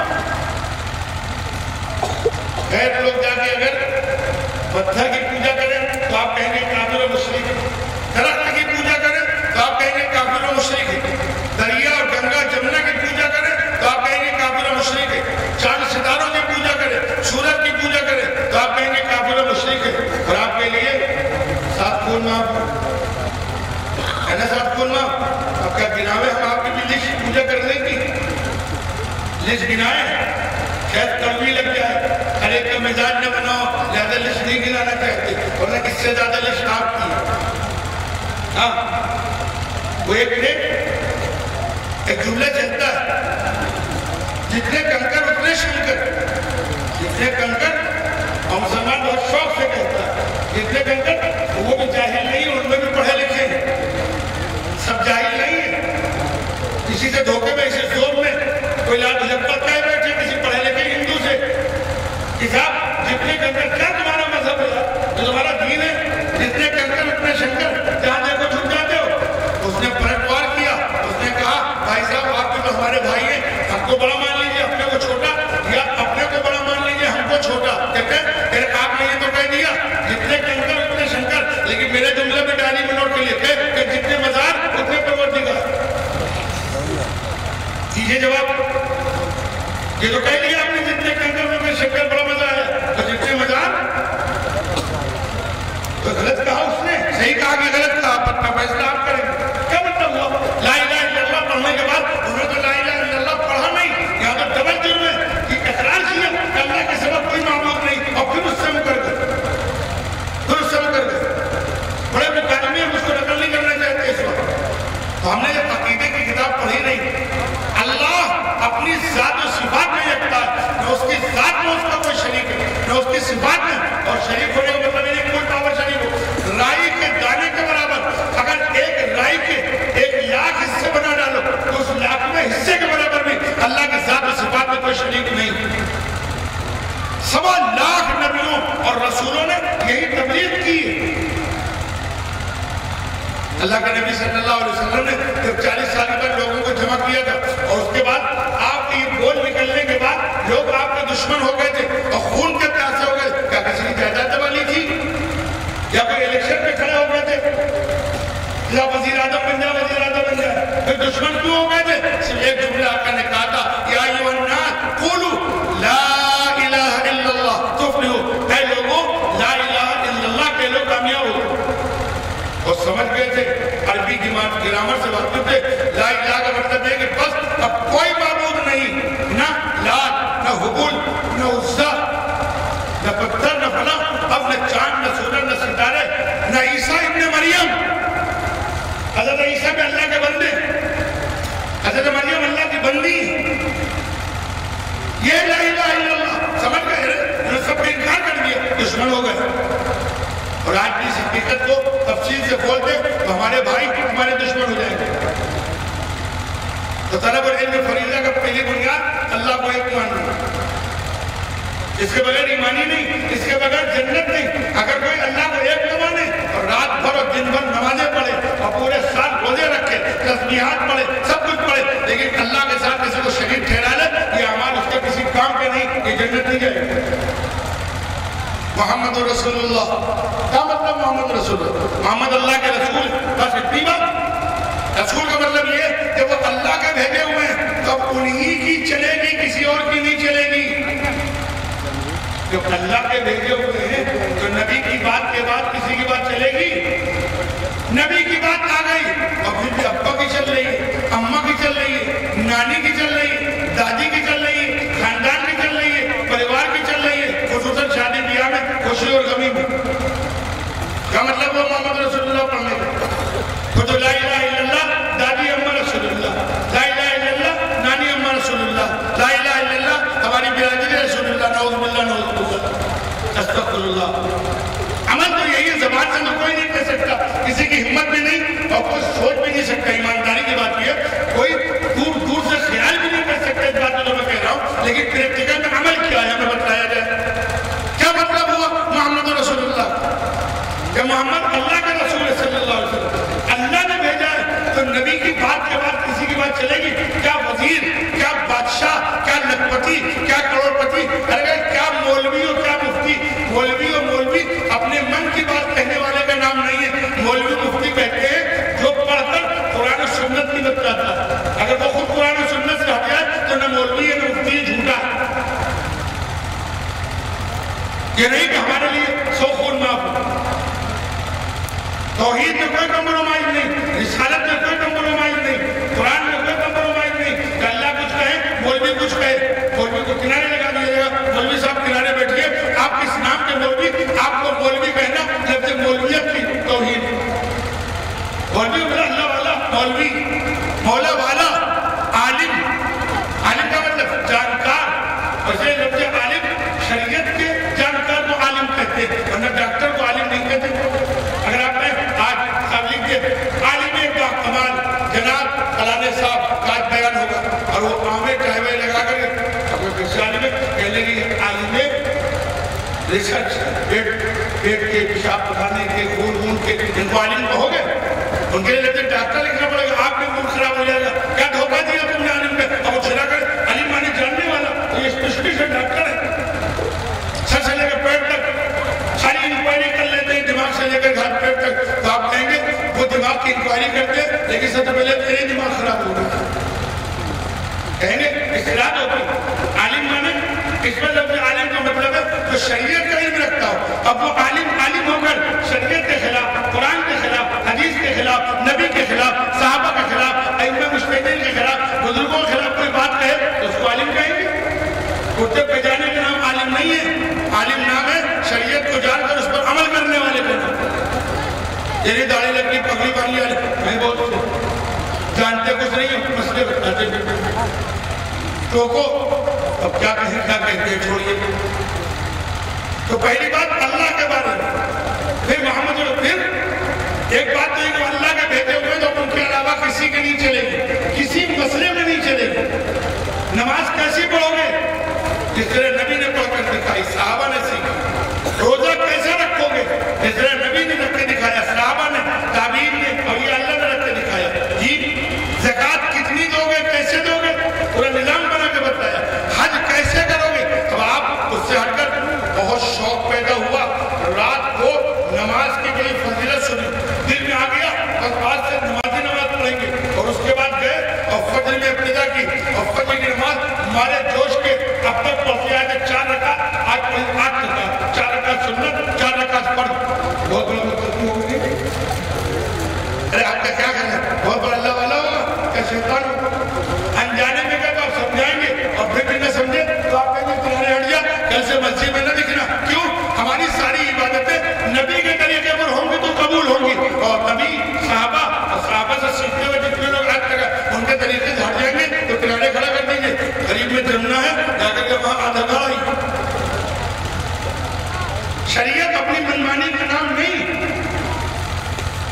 B: غیر لوگ جا کے اگر پتھر کی پوجا کریں تو آپ کہیں گے کافر و مشرک ہے، درخت کی پوجا کریں تو آپ کہیں گے کافر و مشرک ہے، دریا اور گنگا جمنا کی پوجا کریں تو آپ کہیں گے کافر و مشرک ہے، چاند ستاروں کی پوجا کریں، سورج کی پوجا کریں تو آپ کہیں گے کافر و مشرک ہے۔ اور آپ کے لیے سات پھول معاف ہے نا، سات پھول معاف، آپ کا گناوے ہم آپ کی بھی لسٹ پوجا کرنے کی لسٹ گنائیں، شاید کڑوی لگ جائے، ہر ایک کا مزاج نہ بناؤ، زیادہ لسٹ نہیں گنانا چاہتے، ورنہ اس سے زیادہ لسٹ آپ کی ہے۔ ہاں وہ ایک جملہ چلتا ہے، جتنے کنکر اتنے شنکر، جتنے کنکر، اور مسلمان بہت شوق سے کہتا ہے جتنے کنکر، وہ بھی جاہل نہیں، ان میں بھی پڑھے لکھے ہیں، سب جاہل نہیں ہیں، کسی سے دھوکے میں اسے زور میں کوئی لاد جب تک کہہ بیٹھے کسی پڑھے لکھے ہندو سے کہ صاحب جتنے کنکر، کیا تمہارا مذہب ہے، جو تمہارا دین ہے، جتنے کنکر اتنے شنکر، جہاں دیکھو جھک جاتے ہو۔ اس نے پلٹوار کیا، اس نے کہا بھائی صاحب آپ بھی تو ہمارے بھائی ہیں، ہم کو بڑا مان لیجیے اپنے کو چھوٹا، یا اپنے کو بڑا مان لیجیے ہم کو چھوٹا۔ کہتے ہیں پھر آپ نے یہ تو کہہ دیا جتنے کنکر اتنے شنکر، لیکن میرے جملے میں ڈائری میں نوٹ کے لیے کہ جتنے مزار اتنے پروردگار۔ دیجیے جواب، یہ تو کہہ دیا آپ نے جتنے کنکر اتنے شنکر، بڑا مزہ ہے، تو جتنے مزار تو غلط کہا اس نے، صحیح کہا کہ غلط کہا، اپنا فیصلہ آپ کریں گے۔ کیا مطلب ہوا؟ لا الہ الا اللہ پڑھنے کے بعد انہوں نے تو لا الہ الا اللہ پڑھا نہیں، یہاں تو ڈبل جرم ہے کہ اقرار کیا کہ اللہ کے سوا کوئی معبود نہیں، اور پھر اس سے مکر گئے، بڑے مکالمے ہم اس کو نقل نہیں کرنا چاہتے اس وقت۔ تو ہم نے جب عقیدے کی کتاب پڑھی نہیں، اللہ اپنی ذات و صفات میں یکتا ہے، نہ اس کی ذات میں اس کا کوئی شریک ہے، نہ اس کی صفات میں، اور شریک ہونے کا مطلب یہ کوئی پاور شریک ہو، رائی کے دانے کے برابر، اگر ایک رائی کے 1,00,000 حصے بنا ڈالو تو اس 1,00,000 حصے کے برابر بھی اللہ کی ذات و صفات میں کوئی شریک نہیں۔ 1,00,000 نبیوں اور رسولوں نے یہی تبلیغ کی ہے۔ اللہ کے نبی صلی اللہ علیہ وسلم نے جب 40 سال پر لوگوں کو جمع کیا تھا اور اس کے بعد آپ کے یہ گول نکلنے کے بعد لوگ آپ کے دشمن ہو گئے تھے اور خون کے پیاسے ہو گئے، کیا کسی کی جائیداد والی تھی یا کوئی الیکشن پہ کھڑے ہو گئے تھے یا وزیر اعظم بن جائے وزیر اعظم بن جائے، پھر دشمن کیوں ہو گئے تھے؟ صرف ایک جملہ آپ نے کہا تھا یا ایھا الناس قولوا لا الہ الا اللہ تفلحوا، اے لوگوں لا الہ الا اللہ کے لوگ کامیاب ہو اور سمجھ گئے تھے، عربی گرامر سے واقف تھے، لا الہ کا مطلب ہے کہ بس اب کوئی معبود نہیں، نہ لات نہ حبل نہ عزا نہ پتھر نہ فلاں، اب نہ چاند نہ سورج نہ ستارے نہ عیسیٰ ابن مریم، حضرت عیسیٰ بھی اللہ کے بندے، حضرت مریم اللہ کی بندی، یہ لا الہ الا اللہ سمجھ گئے، انہوں نے سب کا انکار کر دیا، دشمن ہو گئے۔ اور آج بھی اس حقیقت کو تفصیل سے بولتے تو ہمارے بھائی ہمارے دشمن ہو جائیں گے۔ تو طلب العلم فریضہ کا پہلی بنیاد اللہ کو ایک ماننا، اس کے بغیر ایمانی نہیں، اس کے بغیر جنت نہیں۔ اگر کوئی اللہ کو ایک نہ مانے اور رات بھر اور دن بھر نمازیں پڑھے اور پورے سال روزے رکھے، تسبیحات پڑھے، سب کچھ پڑھے، لیکن اللہ کے ساتھ کسی کو شریک ٹھہرا لے، یہ اعمال اس کے کسی کام کے نہیں، یہ جنت نہیں جائے گا۔ محمد رسول اللہ، کیا مطلب محمد رسول اللہ؟ محمد اللہ کے رسول، بس اتنی بات۔ رسول کا مطلب یہ کہ وہ اللہ کے بھیجے ہوئے ہیں، تو اب انہی کی چلے گی، کسی اور کی نہیں چلے گی۔ جب اللہ کے بھیجے ہوئے ہیں تو نبی کی بات کے بعد کسی کی بات چلے گی؟ نبی کی بات آ گئی اور پھر بھی ابا کی چل رہی ہے، اماں کی چل رہی ہے، نانی کی چل رہی ہے، دادی کی چل رہی ہے، خاندان کی چل رہی ہے، پریوار کی چل رہی ہے، خصوصاً شادی بیاہ میں، خوشی اور غمی میں۔ کیا مطلب وہ محمد رسول اللہ پڑھنے کا؟ خود لا الہ الا اللہ دادی اماں رسول اللہ، لا الہ الا اللہ نانی اماں رسول اللہ، لا الہ الا اللہ ہماری برادری رسول اللہ، نعوذ باللہ نعوذ باللہ استغفر اللہ۔ عمل تو یہی ہے، زبان سے تو کوئی نہیں کہہ سکتا، کسی کی ہمت بھی نہیں اور کوئی سوچ بھی نہیں سکتا، ایمانداری کی بات یہ ہے، کوئی دور دور سے خیال بھی نہیں کر سکتا اس بات کو جو میں کہہ رہا ہوں، لیکن پریکٹیکل میں عمل کیا ہے ہمیں بتایا جائے۔ کیا مطلب ہوا محمد رسول اللہ؟ کہ محمد اللہ کے رسول ہے صلی اللہ علیہ وسلم، اللہ نے بھیجا ہے، تو نبی کی بات کے بعد کسی کی بات چلے گی؟ کیا وزیر، کیا بادشاہ، کیا لکھپتی، کیا کروڑ پتی، ارے کیا مولوی اور کیا مفتی؟ مولوی اور مولوی اپنے من کی بات کہنے والے کا نام نہیں ہے، مولوی مفتی کہتے ہیں جو پڑھ کر قرآن و سنت کی بتاتا ہے، اگر وہ خود قرآن و سنت سے ہٹ جائے تو نہ مولوی ہے نہ مفتی ہے، جھوٹا ہے۔ یہ نہیں کہ ہمارے لیے 100 خون معاف ہو، توحید میں کوئی کمپرومائز نہیں، رسالت میں کوئی کمپرومائز نہیں، قرآن میں کوئی کمپرومائز نہیں، کہ اللہ کچھ کہے مولوی کچھ کہے، مولوی کو کنارے لگا دیا جائے گا، مولوی صاحب کنارے بیٹھیے، آپ کس نام کے مولوی، آپ کو مولوی کہنا لفظ مولویت کی توحید، مولوی بلا اللہ والا، مولوی مولا والا، عالم، عالم کا مطلب جانکار، اور یہ لفظ عالم شریعت کے جانکار کو عالم کہتے ہیں، ورنہ ڈاکٹر کو عالم نہیں کہتے۔ اگر آپ نے آج آپ لکھ دے عالم کا کمال جناب فلانے صاحب کا بیان ہوگا اور وہ آمے ٹہوے لگا کر اپنے پیشانی میں کہنے کی عالم ریسرچ پیٹ کے پیشاب پکانے کے خون کے ان کو عالم کہو گے؟ ان کے لیے ڈاکٹر لکھنا پڑے گا، آپ کے خون خراب ہو جائے گا، کیا دھوکہ دیا تم نے عالم پہ؟ اب وہ چھڑا کر عالم مانے جاننے والا، یہ اسپیشلسٹ ہے، ڈاکٹر ہے، سر سے لے کر پیٹ تک ساری انکوائری کر لیتے ہیں، دماغ سے لے کر گھر پیٹ تک، تو آپ کہیں گے وہ دماغ کی انکوائری کرتے ہیں لیکن سب سے پہلے تیرے دماغ خراب ہو گیا، کہیں گے اصلاح ہوتی۔ عالم مانے اس میں لفظ عالم کا مطلب ہے جو شریعت کا علم رکھتا ہو، اب وہ عالم ہو کر شریعت کے خلاف، قرآن کے خلاف، حدیث کے خلاف، نبی کے خلاف، صحابہ کے خلاف، ائمہ مجتہدین کے خلاف، بزرگوں کے خلاف کوئی بات کہے تو اس کو عالم کہیں گے؟ کرتے پہچانے کا نام عالم نہیں ہے، عالم نام ہے شریعت کو جان کر اس پر عمل کرنے والے کو۔ تیری داڑھی لگ گئی، پگڑی باندھ لیا، میں بہت جانتے کچھ نہیں ہوں، مسئلے بتاتے ٹوکو، اب کیا کہیں کیا کہتے ہیں، چھوڑیے۔ تو پہلی بات اللہ کے بارے میں، پھر محمد پھر ایک بات تو یہ کہ اللہ کے بھیجے ہوئے تو ان کے علاوہ کسی کے نہیں چلے گی، کسی مسئلے میں نہیں چلے گی۔ نماز کیسی پڑھو گے؟ جس طرح نبی نے پڑھ کر دکھائی، صحابہ نے سیکھا۔ روزہ کیسے رکھو گے؟ جس طرح نبی نے رکھ کے دکھایا، صحابہ نے، تابعین نے، اور یہ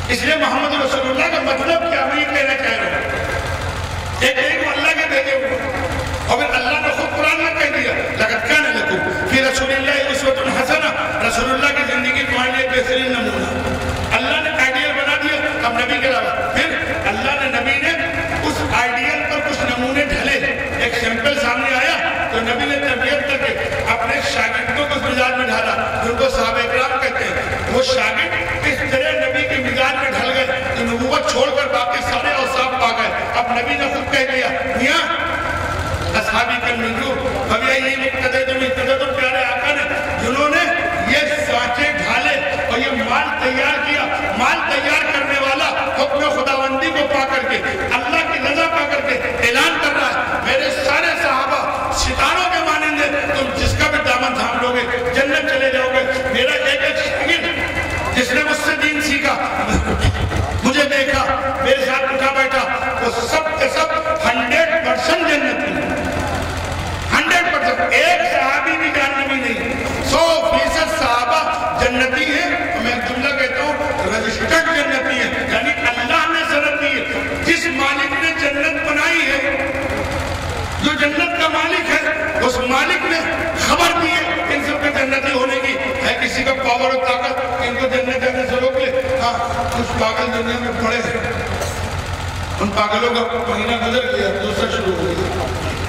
B: اس لیے محمد رسول اللہ کا مطلب کیا میں یہ کہنا چاہ رہا ہوں، ایک وہ اللہ کے بھیجے ہوئے، اور پھر اللہ نے خود قرآن میں کہہ دیا لقد کان لکم فی رسول اللہ اسوۃ حسنہ، رسول اللہ کی زندگی تمہارے لیے بہترین نمونہ۔ اللہ نے آئیڈیل بنا دیا اب نبی کے علاوہ، پھر اللہ نے نبی نے اس آئیڈیل پر کچھ نمونے ڈھلے، ایک سیمپل سامنے آیا تو نبی نے تربیت کر کے اپنے شاگردوں کو اس مزاج میں ڈھالا جن کو صحابہ اکرام کہتے ہیں۔ وہ شاگرد اس طرح نبی کے مزاج میں ڈھل گئے کہ نبوت چھوڑ کر باقی سارے اوصاف پا گئے۔ اب نبی نے خود کہہ دیا میاں اصحابی کل منجو اب یہی مقتدیتم پیارے آقا نے جنہوں نے یہ سانچے ڈھالے اور یہ مال تیار کیا، مال تیار کرنے والا حکم خداوندی کو پا کر کے اللہ کی رضا پا کر کے اعلان کر رہا ہے میرے سارے صحابہ ستاروں کے مانند ہیں، تم جس کا بھی دامن تھام لو گے جنت چلے جاؤ گے۔ میرا ایک شاگرد جس نے مجھ سے دین سیکھا، مجھے دیکھا، میرے ساتھ اٹھا بیٹھا، وہ سب کے سب 100% جنتی ہیں، 100%۔ ایک صحابی بھی جہنمی نہیں، 100% صحابہ جنتی ہیں۔ میں جملہ کہتا ہوں رجسٹرڈ جنتی ہے، یعنی اللہ نے ضرورت دی ہے، جس مالک نے جنت بنائی ہے، جو جنت کا مالک ہے، اس مالک نے خبر دی ہے ان سب کے جنتی ہونے کی۔ ہے کسی کا پاور اور طاقت ان کو جنت جانے سے روک لے؟ ہاں، کچھ پاگل دنیا میں پڑے ہیں، ان پاگلوں کا مہینہ گزر گیا، دوسرا شروع ہو گیا۔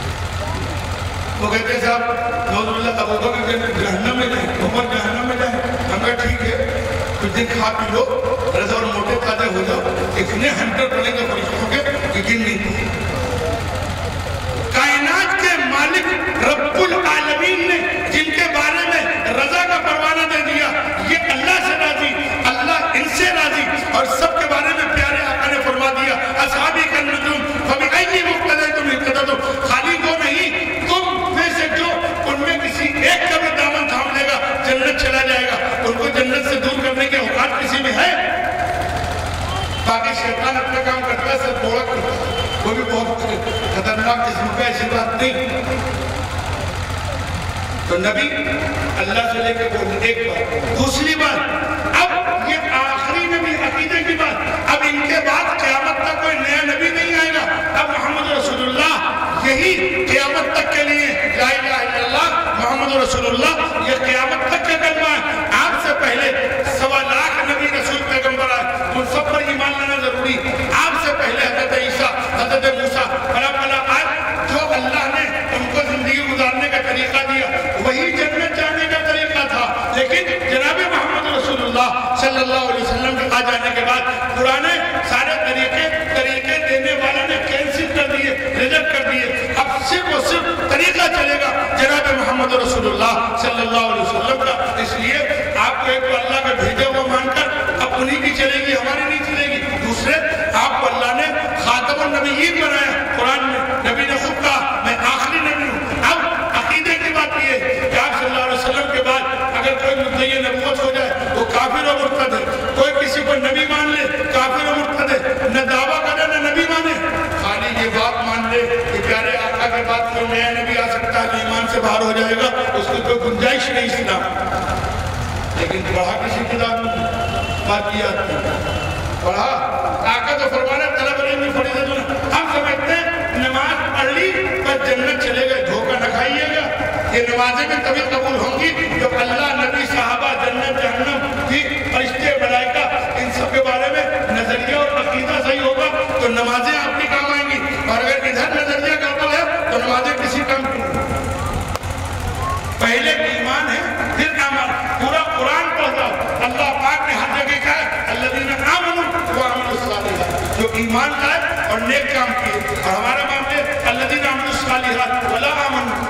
B: وہ کہتے ہیں صاحب نعوذ باللہ ابو بکر جہنم میں جائیں، عمر جہنم میں جائیں۔ ہم کہا ٹھیک ہے، کچھ دن کھا پی لو، رضا اور موٹے تازے ہو جاؤ، اتنے 100 بنے گے فرشتوں کے یقین نہیں۔ کائنات کے مالک رب العالمین نے جن کے بارے میں رضا کا پروانہ دے دیا، یہ اللہ سے راضی، اللہ ان سے راضی، اور سب کے بارے میں پیارے آقا نے فرما دیا اصحابی کالنجوم فبأی مقتدیتم اقتدیتم۔ خالی وہ نہیں، تم میں سے جو ان میں کسی ایک کا بھی دامن تھام لے گا جنت چلا جائے گا۔ ان کو جنت سے دور کرنے کے اوقات کسی میں ہے؟ باقی شیطان اپنا کام کرتا ہے، سب بوڑھا کرتا ہے، وہ بھی بہت خطرناک قسم کا، ایسی بات نہیں۔ تو نبی اللہ سے لے کے بولے ایک بات، دوسری بات اب یہ آخری نبی عقیدے کی بات، اب ان کے بعد قیامت تک کوئی نیا نبی نہیں آئے گا۔ اب محمد رسول اللہ یہی قیامت تک کے لیے لا الہ الا اللہ محمد رسول اللہ، یہ قیامت تک کا کلمہ ہے۔ آپ سے پہلے 1.25 لاکھ نبی رسول پیغمبر آئے، ان سب پر ایمان لانا ضروری۔ آپ سے پہلے حضرت عیسیٰ، حضرت موسیٰ آئے، جو اللہ نے ان کو زندگی گزارنے کا طریقہ دیا وہی جنت جانے کا طریقہ تھا، لیکن جناب محمد رسول اللہ صلی اللہ علیہ وسلم کے آ جانے کے بعد پرانے سارے طریقے دینے والوں نے کینسل کر دیے، ریجیکٹ کر دیے۔ اب صرف اور صرف طریقہ چلے گا جناب محمد رسول اللہ صلی اللہ علیہ وسلم کا۔ اس لیے آپ کو ایک تو اللہ کا بھیجا ہوا مان کر اب انہی کی چلے گی، ہماری نہیں چلے گی۔ دوسرے آپ کو اللہ نے خاتم النبیین بنایا، قرآن میں نبی نے خود کہا میں آخری نبی ہوں۔ اب عقیدے کی بات یہ ہے کہ آپ صلی اللہ علیہ وسلم کے بعد اگر کوئی مدعی نبوت ہو جائے وہ کافر و مرتد ہے، کوئی کسی کو نبی مان لے کافر و مرتد ہے، نہ دعویٰ کرے نہ نبی مانے، خالی یہ بات مان لے کہ پیارے آقا کے بعد کوئی نیا نبی آ سکتا ہے تو ایمان سے باہر ہو جائے گا، اس کی کوئی گنجائش نہیں اسلام۔ لیکن پڑھا کسی کتاب میں بات کی آتی ہے، پڑھا آقا تو فرمانا طلب علم فریضۃ۔ ہم سمجھتے ہیں نماز پڑھ لی پر جنت چلے گئے، دھوکہ نہ کھائیے گا۔ یہ نمازیں بھی تبھی قبول ہوں گی جو اللہ، نبی، صحابہ، جنت، جہنم، فرشتے، ملائکہ، ان سب کے بارے میں نظریہ اور عقیدہ صحیح ہوگا تو نمازیں آپ کی کام آئیں گی، اور اگر ادھر نظریہ گڑبڑ ہے تو نمازیں کسی کام کی نہیں۔ پہلے ایمان ہے پھر عمل، پورا قرآن پڑھ جاؤ، اللہ پاک نے ہر جگہ کہا ہے الذین آمنوا وعملوا الصالحات، جو ایمان لائے اور نیک کام کیے، اور ہمارا معاملے الذین عملوا الصالحات ولا آمنوا،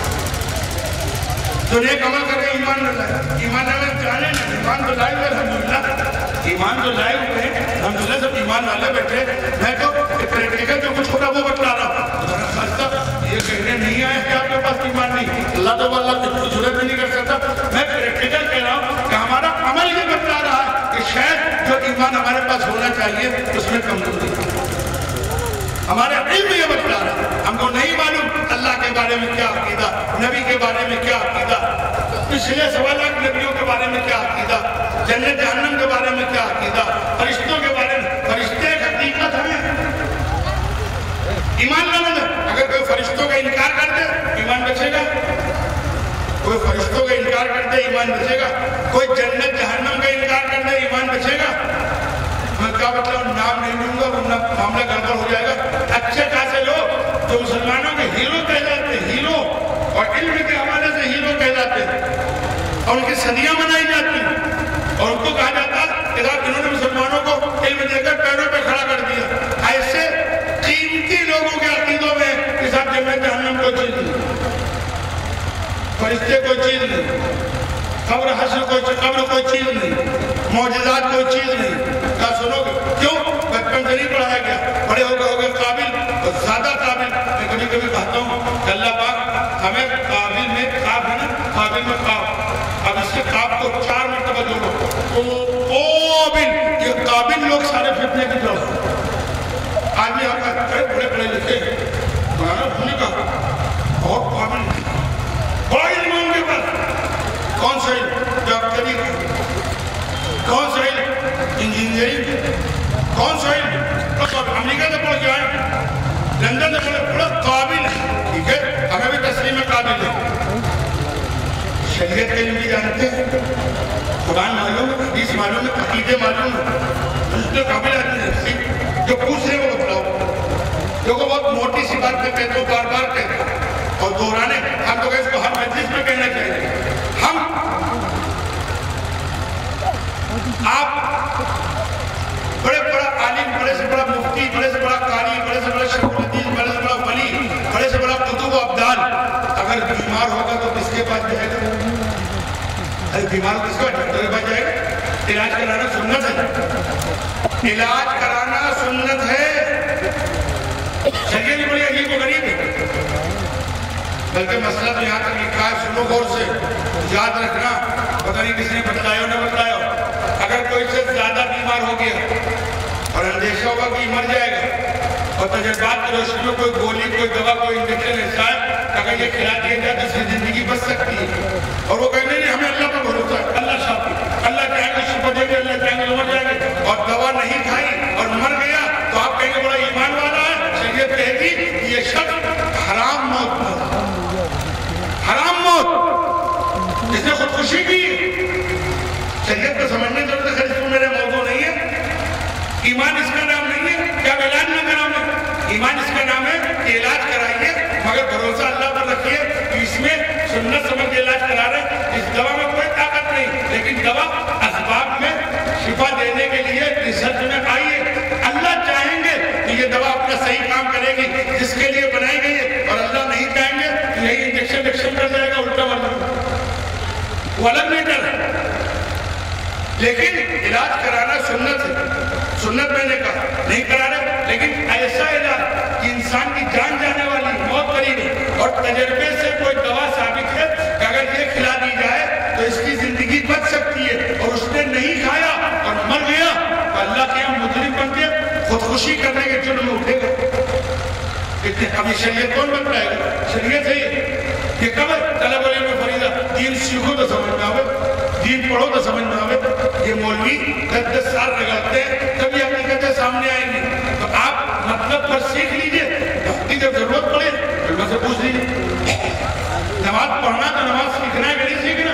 B: جو نیک عمل کر کے ایمان نہ لائے، ایمان اگر جانے نہیں، ایمان تو لائے ہوئے الحمدللہ، ایمان تو لائے ہوئے ہیں الحمدللہ، سب ایمان والے بیٹھے۔ میں تو پریکٹیکل جو کچھ ہوگا وہ بتلا رہا ہوں، یہ کہنے نہیں آئے کہ آپ کے پاس ایمان نہیں، اللہ تو اللہ کی ضرورت بھی نہیں کر سکتا۔ میں پریکٹیکل کہہ رہا ہوں کہ ہمارا عمل یہ بتلا رہا ہے کہ شاید جو ایمان ہمارے پاس ہونا چاہیے اس میں کمزوری ہے، ہمارا علم یہ بتلا رہا ہے، ہم کو نہیں معلوم اللہ کے بارے میں کیا عقیدہ، نبی کے بارے میں کیا عقیدہ۔ پچھلے 1.25 लाख نبیوں کے بارے میں کیا عقیدہ، جنت جہنم کے بارے میں کیا عقیدہ، فرشتوں کے بارے میں. فرشتے ایک حقیقت ہیں، ایمان لانا تھا. اگر کوئی فرشتوں کا انکار کر دے ایمان بچے گا؟ کوئی فرشتوں کا انکار کر دے ایمان بچے گا؟ کوئی جنت جہنم کا انکار کر دے ایمان بچے گا؟ میں کیا مطلب نام نہیں لوں گا ورنہ معاملہ گڑبڑ ہو جائے گا. اچھے خاصے لوگ جو مسلمانوں کے ہیرو کہلاتے ہیں، ہیرو اور علم کے حوالے سے ہیرو کہلاتے ہیں اور ان کی صدیاں منائی جاتی ہیں اور ان کو کہا جاتا ہے کہ انہوں نے مسلمانوں کو علم دے کر پیروں پہ کھڑا کر دیا. ایسے قیمتی لوگوں کے عقیدوں میں کہ صاحب جنت جہنم کوئی چیز نہیں، فرشتے کوئی چیز نہیں، قبر حشر کوئی چیز نہیں، معجزات کوئی چیز نہیں. کیا سنو گے؟ کیوں؟ بچپن سے نہیں پڑھایا گیا. بڑے ہو گئے قابل اور زیادہ قابل. میں کبھی کبھی کہتا ہوں کہ اللہ پاک ہمیں قابل میں خواب ہے نا، قابل میں خواب، اب اس کے خواب کو 4 مرتبہ جوڑو. قابل، یہ قابل لوگ سارے فتنے کی جڑ. آدمی آپ کا بڑے پڑھے لکھے ہیں، نے کہا بہت قابل، بڑا علم ان کے پاس. کون سا علم؟ ڈاکٹری. کون سا علم؟ انجینئرنگ. کون سا علم؟ امریکہ سے پڑھ کے آئے، لندن سے پڑھے، بڑا قابل ہے. ٹھیک ہے، ہمیں بھی تسلیم قابل ہے. شریعت کے علم بھی جانتے ہیں، قرآن معلوم ہے، حدیث معلوم ہے، عقیدے معلوم ہے. دوسرے قابل آدمی جو پوچھ رہے وہ بتلاؤ. جو کہ بہت موٹی سی بات میں کہتے ہو، بار بار کہتے ہیں اور دہرانے. ہم تو اس کو ہر مجلس میں کہنا چاہیے. ہم آپ بڑے بڑا عالم، بڑے سے بڑا مفتی، بڑے سے بڑا قاری، بڑے سے بڑا شیخ الحدیث، بڑے سے بڑا ولی، بڑے سے بڑا قطب و ابدال اگر بیمار ہوگا تو کس کے پاس جائے گا؟ ارے بیمار کس کا؟ ڈاکٹر کے پاس جائے گا. علاج کرانا سنت ہے، علاج کرانا سنت ہے. شریعت کی بڑی عجیب و غریب ہے. بلکہ مسئلہ تو یہاں تک لکھا ہے، سنو غور سے، یاد رکھنا. پتہ نہیں کس نے بتلایا نہ بتلایا. اگر کوئی سے زیادہ بیمار ہو گیا اور اندیشہ ہوگا کہ مر جائے گا اور تجربات کی روشنی میں کوئی گولی، کوئی دوا، کوئی انجیکشن ایسا ہے اگر یہ کھلا دیا جائے تو اس کی زندگی بچ سکتی ہے. اور وہ کہنے نہیں ہمیں اللہ پر بھروسہ ہے، اللہ شافی، اللہ چاہے گا شفا دے گا، اللہ چاہے گا مر جائے گا. اور دوا نہیں کھائی اور مر گیا تو آپ کہیں گے بڑا ایمان والا ہے. شریعت کہتی یہ شخص حرام موت مرا، حرام موت، جس نے خودکشی کی. شریعت کو سمجھنے ضرورت ہے. خیر اس میں میرے موضوع نہیں ہے. ایمان اس کا نام نہیں ہے کہ آپ علاج نہ کرائیں. ایمان اس کا نام ہے کہ علاج کرائیے مگر بھروسہ اللہ پر رکھیے کہ اس میں سنت سمجھ کے علاج کرا رہے ہیں. اس دوا میں کوئی طاقت نہیں، لیکن دوا اسباب میں شفا دینے کے لیے ریسرچ میں آئی ہے. اللہ چاہیں گے کہ یہ دوا اپنا صحیح کام کرے گی جس کے لیے بنائی گئی ہے، اور اللہ نہیں چاہیں گے کہ یہی انجیکشن کر جائے گا الٹا والا. وہ الگ میٹر ہے. لیکن علاج کرانا سنت ہے. سنت میں نے کہا نہیں کرا رہے، لیکن ایسا علاج کہ انسان کی جان جانے والی، موت قریب ہے اور تجربے سے کوئی دوا ثابت ہے کہ اگر یہ کھلا دی جائے تو اس کی زندگی بچ سکتی ہے اور اس نے نہیں کھایا اور مر گیا تو اللہ کے یہاں مجرم بن کے خودکشی کرنے کے جرم میں اٹھے گا. اب یہ شریعت کون بتائے گا؟ شریعت ہے یہ کب ہے؟ طلب علم فریضہ. دین سیکھو تو سمجھ میں آوے، دین پڑھو تو سمجھ میں آوے. یہ مولوی 10 سال لگاتے ہیں کبھی حقیقتیں سامنے آئیں گی. تو آپ مطلب پر سیکھ لیجئے، جب ضرورت پڑے علماء سے پوچھ لیجئے. نماز پڑھنا تو نماز سیکھنا ہے کہ نہیں سیکھنا؟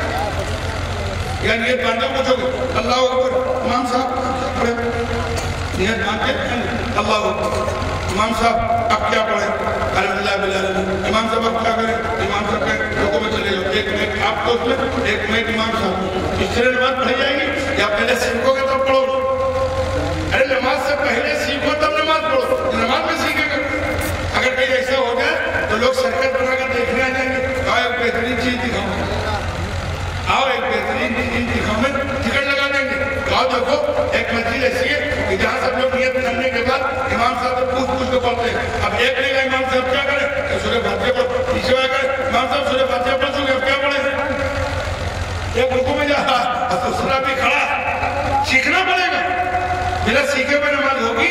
B: یا نیت باندھے پوچھو گے اللہ اکبر امام صاحب پڑھے، نیت باندھے اللہ اکبر امام صاحب اب کیا پڑھیں؟ الحمدللہ بالعالمین. امام صاحب اب کیا کریں؟ امام صاحب کہیں لوگوں میں چلے جاؤ. ایک میں آپ کو اس میں ایک میں امام صاحب. اس طرح نماز پڑھی جائے گی یا پہلے سیکھو گے تب پڑھو؟ ارے نماز سے پہلے سیکھو تب نماز پڑھو. نماز میں سیکھے گا. اگر کہیں ایسا ہو جائے تو لوگ سرکت بنا کر دیکھنے آ جائیں گے. آؤ ایک بہترین چیز دکھاؤں، آؤ ایک بہترین چیز دکھاؤں، میں ٹکٹ لگا دیں گے. آؤ دیکھو ایک مسجد ایسی ہے کہ جہاں سب لوگ نیت کرنے کے بعد امام صاحب سے پوچھ کے پڑھتے ہیں. اب ایک نے کہا امام صاحب کیا کریں؟ سورہ فاتحہ پڑھو. پیچھے والا کہے امام صاحب سورہ فاتحہ پڑھ چکے اب کیا پڑھیں؟ ایک رکوع میں جا رہا اور دوسرا بھی کھڑا. سیکھنا پڑے گا. بلا سیکھے پہ نماز ہوگی؟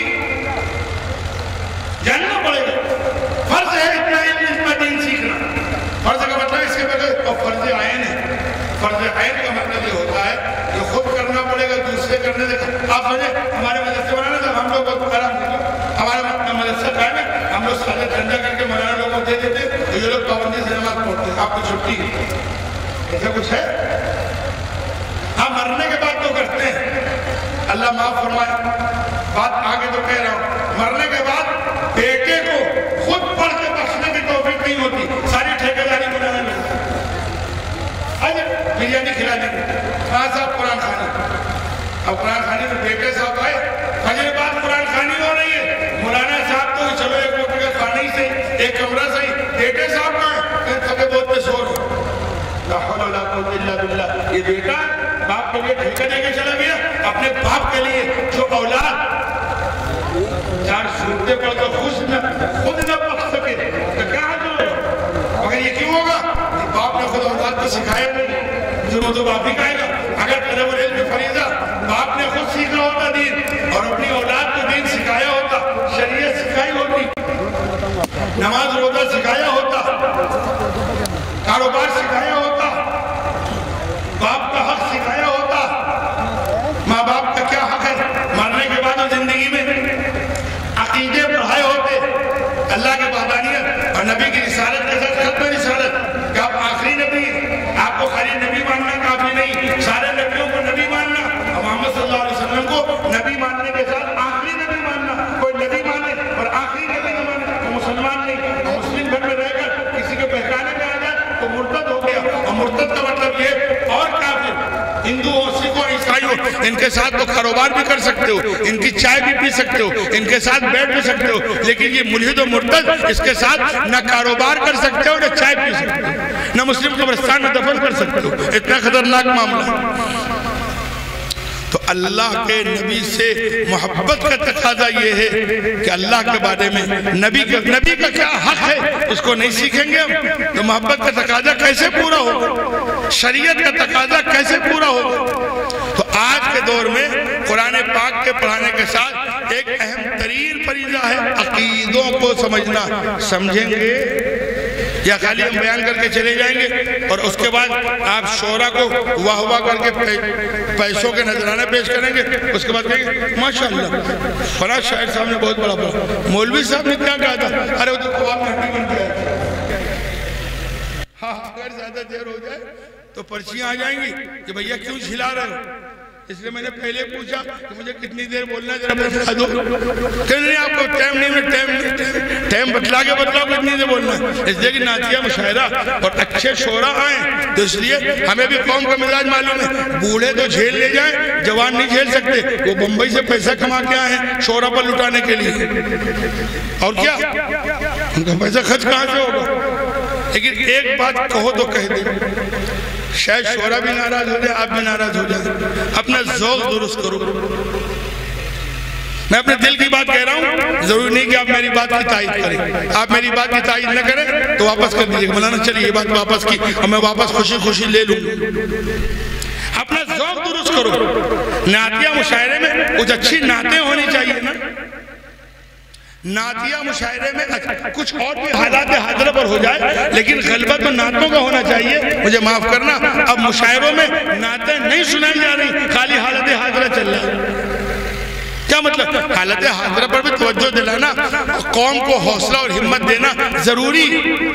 B: جاننا پڑے گا. فرض ہے اتنا علم اتنا دین سیکھنا. فرض کا مطلب اس کے بغیر اور فرض عین ہے. کرنے دیکھا. آپ سوچیں ہمارے مدرسے بنانا تھا, ہم لوگ بہت آرام سے ہمارا مدرسہ قائم ہے, ہم لوگ سادہ ٹھنڈا کر کے مولانا لوگوں کو دے دیتے, تو یہ لوگ پابندی سے نماز پڑھتے ہیں, آپ کو چھٹی ہے. ایسا کچھ ہے؟ ہم مرنے کے بعد تو کرتے ہیں, اللہ معاف فرمائے. بات آگے تو کہہ رہا ہوں, مرنے کے بعد بیٹے کو خود پڑھ کے بخشنے کی توفیق نہیں ہوتی, ساری ٹھیکیداری بنانے میں. آج بریانی کھلا دیں گے, کہاں صاحب قرآن خوانی, اب قرآن خوانی میں بیٹے صاحب آئے, فجر بعد قرآن خوانی ہو رہی ہے, مولانا صاحب تو چلو ایک روپے کا خوانی سے ایک کمرہ سے, بیٹے صاحب کہاں تھکے بہت پہ سو رہے. لا حول ولا قوة الا باللہ. یہ بیٹا باپ کے لیے ٹھیکہ دے کے چلا گیا, اپنے باپ کے لیے جو اولاد 4 سورتیں پڑھ کر خود نہ بخش سکے تو کیا حاصل ہوگا؟ مگر یہ کیوں ہوگا؟ باپ نے خود اولاد کو سکھایا نہیں, ضرور تو باپ ہی کہے گا. اگر طلب العلم فریضہ باپ نے خود سیکھا ہوتا دین اور اپنی اولاد کو دین سکھایا ہوتا, شریعت سکھائی ہوتی, نماز روزہ سکھایا ہوتا, کاروبار سکھایا ہوتا, باپ کا حق سکھایا ہوتا. ماں باپ کا کیا حق ہے مرنے کے بعد زندگی میں؟ عقیدے پڑھائے ہوتے, اللہ کی وحدانیت اور نبی کی رسالت کے ساتھ ختم رسالت کہ آپ آخری نبی ہیں, آپ کو خالی نبی ماننا کافی نہیں, سارے نبیوں کو نبی ماننا, اور محمد صلی اللہ علیہ وسلم کو نبی ماننے کے ساتھ آخری نبی ماننا. کوئی نبی مانے اور آخری نبی نہ مانے تو مسلمان نہیں. مسلم گھر میں رہ کر کسی کے بہکانے میں آ جائے تو مرتد ہو گیا, اور مرتد کا مطلب یہ اور کافر. ہندوؤں, سکھوں, عیسائیوں, ان کے ساتھ تو کاروبار بھی کر سکتے ہو, ان کی چائے بھی پی سکتے ہو, ان کے ساتھ بیٹھ بھی سکتے ہو, لیکن یہ ملحد و مرتد, اس کے ساتھ نہ کاروبار کر سکتے ہو, نہ چائے پی سکتے ہو, نہ مسلم قبرستان میں دفن کر سکتے ہو. اتنا خطرناک معاملہ. تو اللہ کے نبی سے محبت کا تقاضا یہ ہے کہ اللہ کے بارے میں نبی کا کیا حق ہے اس کو نہیں سیکھیں گے ہم تو محبت کا تقاضا کیسے پورا ہوگا, شریعت کا تقاضا کیسے پورا ہوگا. تو آج کے دور میں قرآن پاک کے پڑھانے کے ساتھ ایک اہم ترین فریضہ ہے عقیدوں کو سمجھنا. سمجھیں گے یا خالی ہم بیان کر کے چلے جائیں گے اور اس کے بعد آپ شعرا کو واہ واہ کر کے پیسوں کے نذرانہ پیش کریں گے, اس کے بعد کہیں گے ماشاءاللہ فلاں شاعر صاحب نے بہت بڑا پڑھا, مولوی صاحب نے کیا کہا تھا, ارے وہ تو قوام میں ہڈی بن گیا. ہاں اگر زیادہ دیر ہو جائے تو پرچیاں آ جائیں گی کہ بھئیہ کیوں جھلا رہے ہو, اس لئے میں نے پہلے پوچھا کہ مجھے کتنی دیر بولنا ہے, ذرا بتلا دو. کہ نہیں آپ کو ٹائم نہیں, ٹائم بتلا کے بتلاؤ کتنی دیر بولنا ہے. اس لئے کہ نعتیہ مشاعرہ اور اچھے شعرا آئیں, تو اس لئے ہمیں بھی قوم کا مزاج معلوم ہے. بوڑھے تو جھیل لے جائیں, جوان نہیں جھیل سکتے. وہ بمبئی سے پیسہ کما کے آئے ہیں شعرا پر لٹانے کے لیے, اور کیا ان کا پیسہ خرچ کہاں سے ہوگا. لیکن ایک بات کہو تو کہہ دیں, شاید شعرا بھی ناراض ہو جائے, آپ بھی ناراض ہو جائیں, اپنا ذوق درست کرو. میں اپنے دل کی بات کہہ رہا ہوں, ضروری نہیں کہ آپ میری بات کی تائید کریں. آپ میری بات کی تائید نہ کریں تو واپس کر دیجئے, مولانا چلیے یہ بات واپس کی اور میں واپس خوشی خوشی لے لوں. اپنا ذوق درست کرو. نعتیہ مشاعرے میں کچھ اچھی نعتیں ہونی چاہیے نا. نعتیہ مشاعرے میں کچھ اور بھی حالات حاضرہ پر ہو جائے, لیکن غلبہ تو نعتوں کا ہونا چاہیے. مجھے معاف کرنا, اب مشاعروں میں نعتیں نہیں سنائی جا رہی, خالی حالت حاضرہ چل رہا ہے. کیا مطلب؟ حالت حاضرہ پر بھی توجہ دلانا, قوم کو حوصلہ اور ہمت دینا ضروری.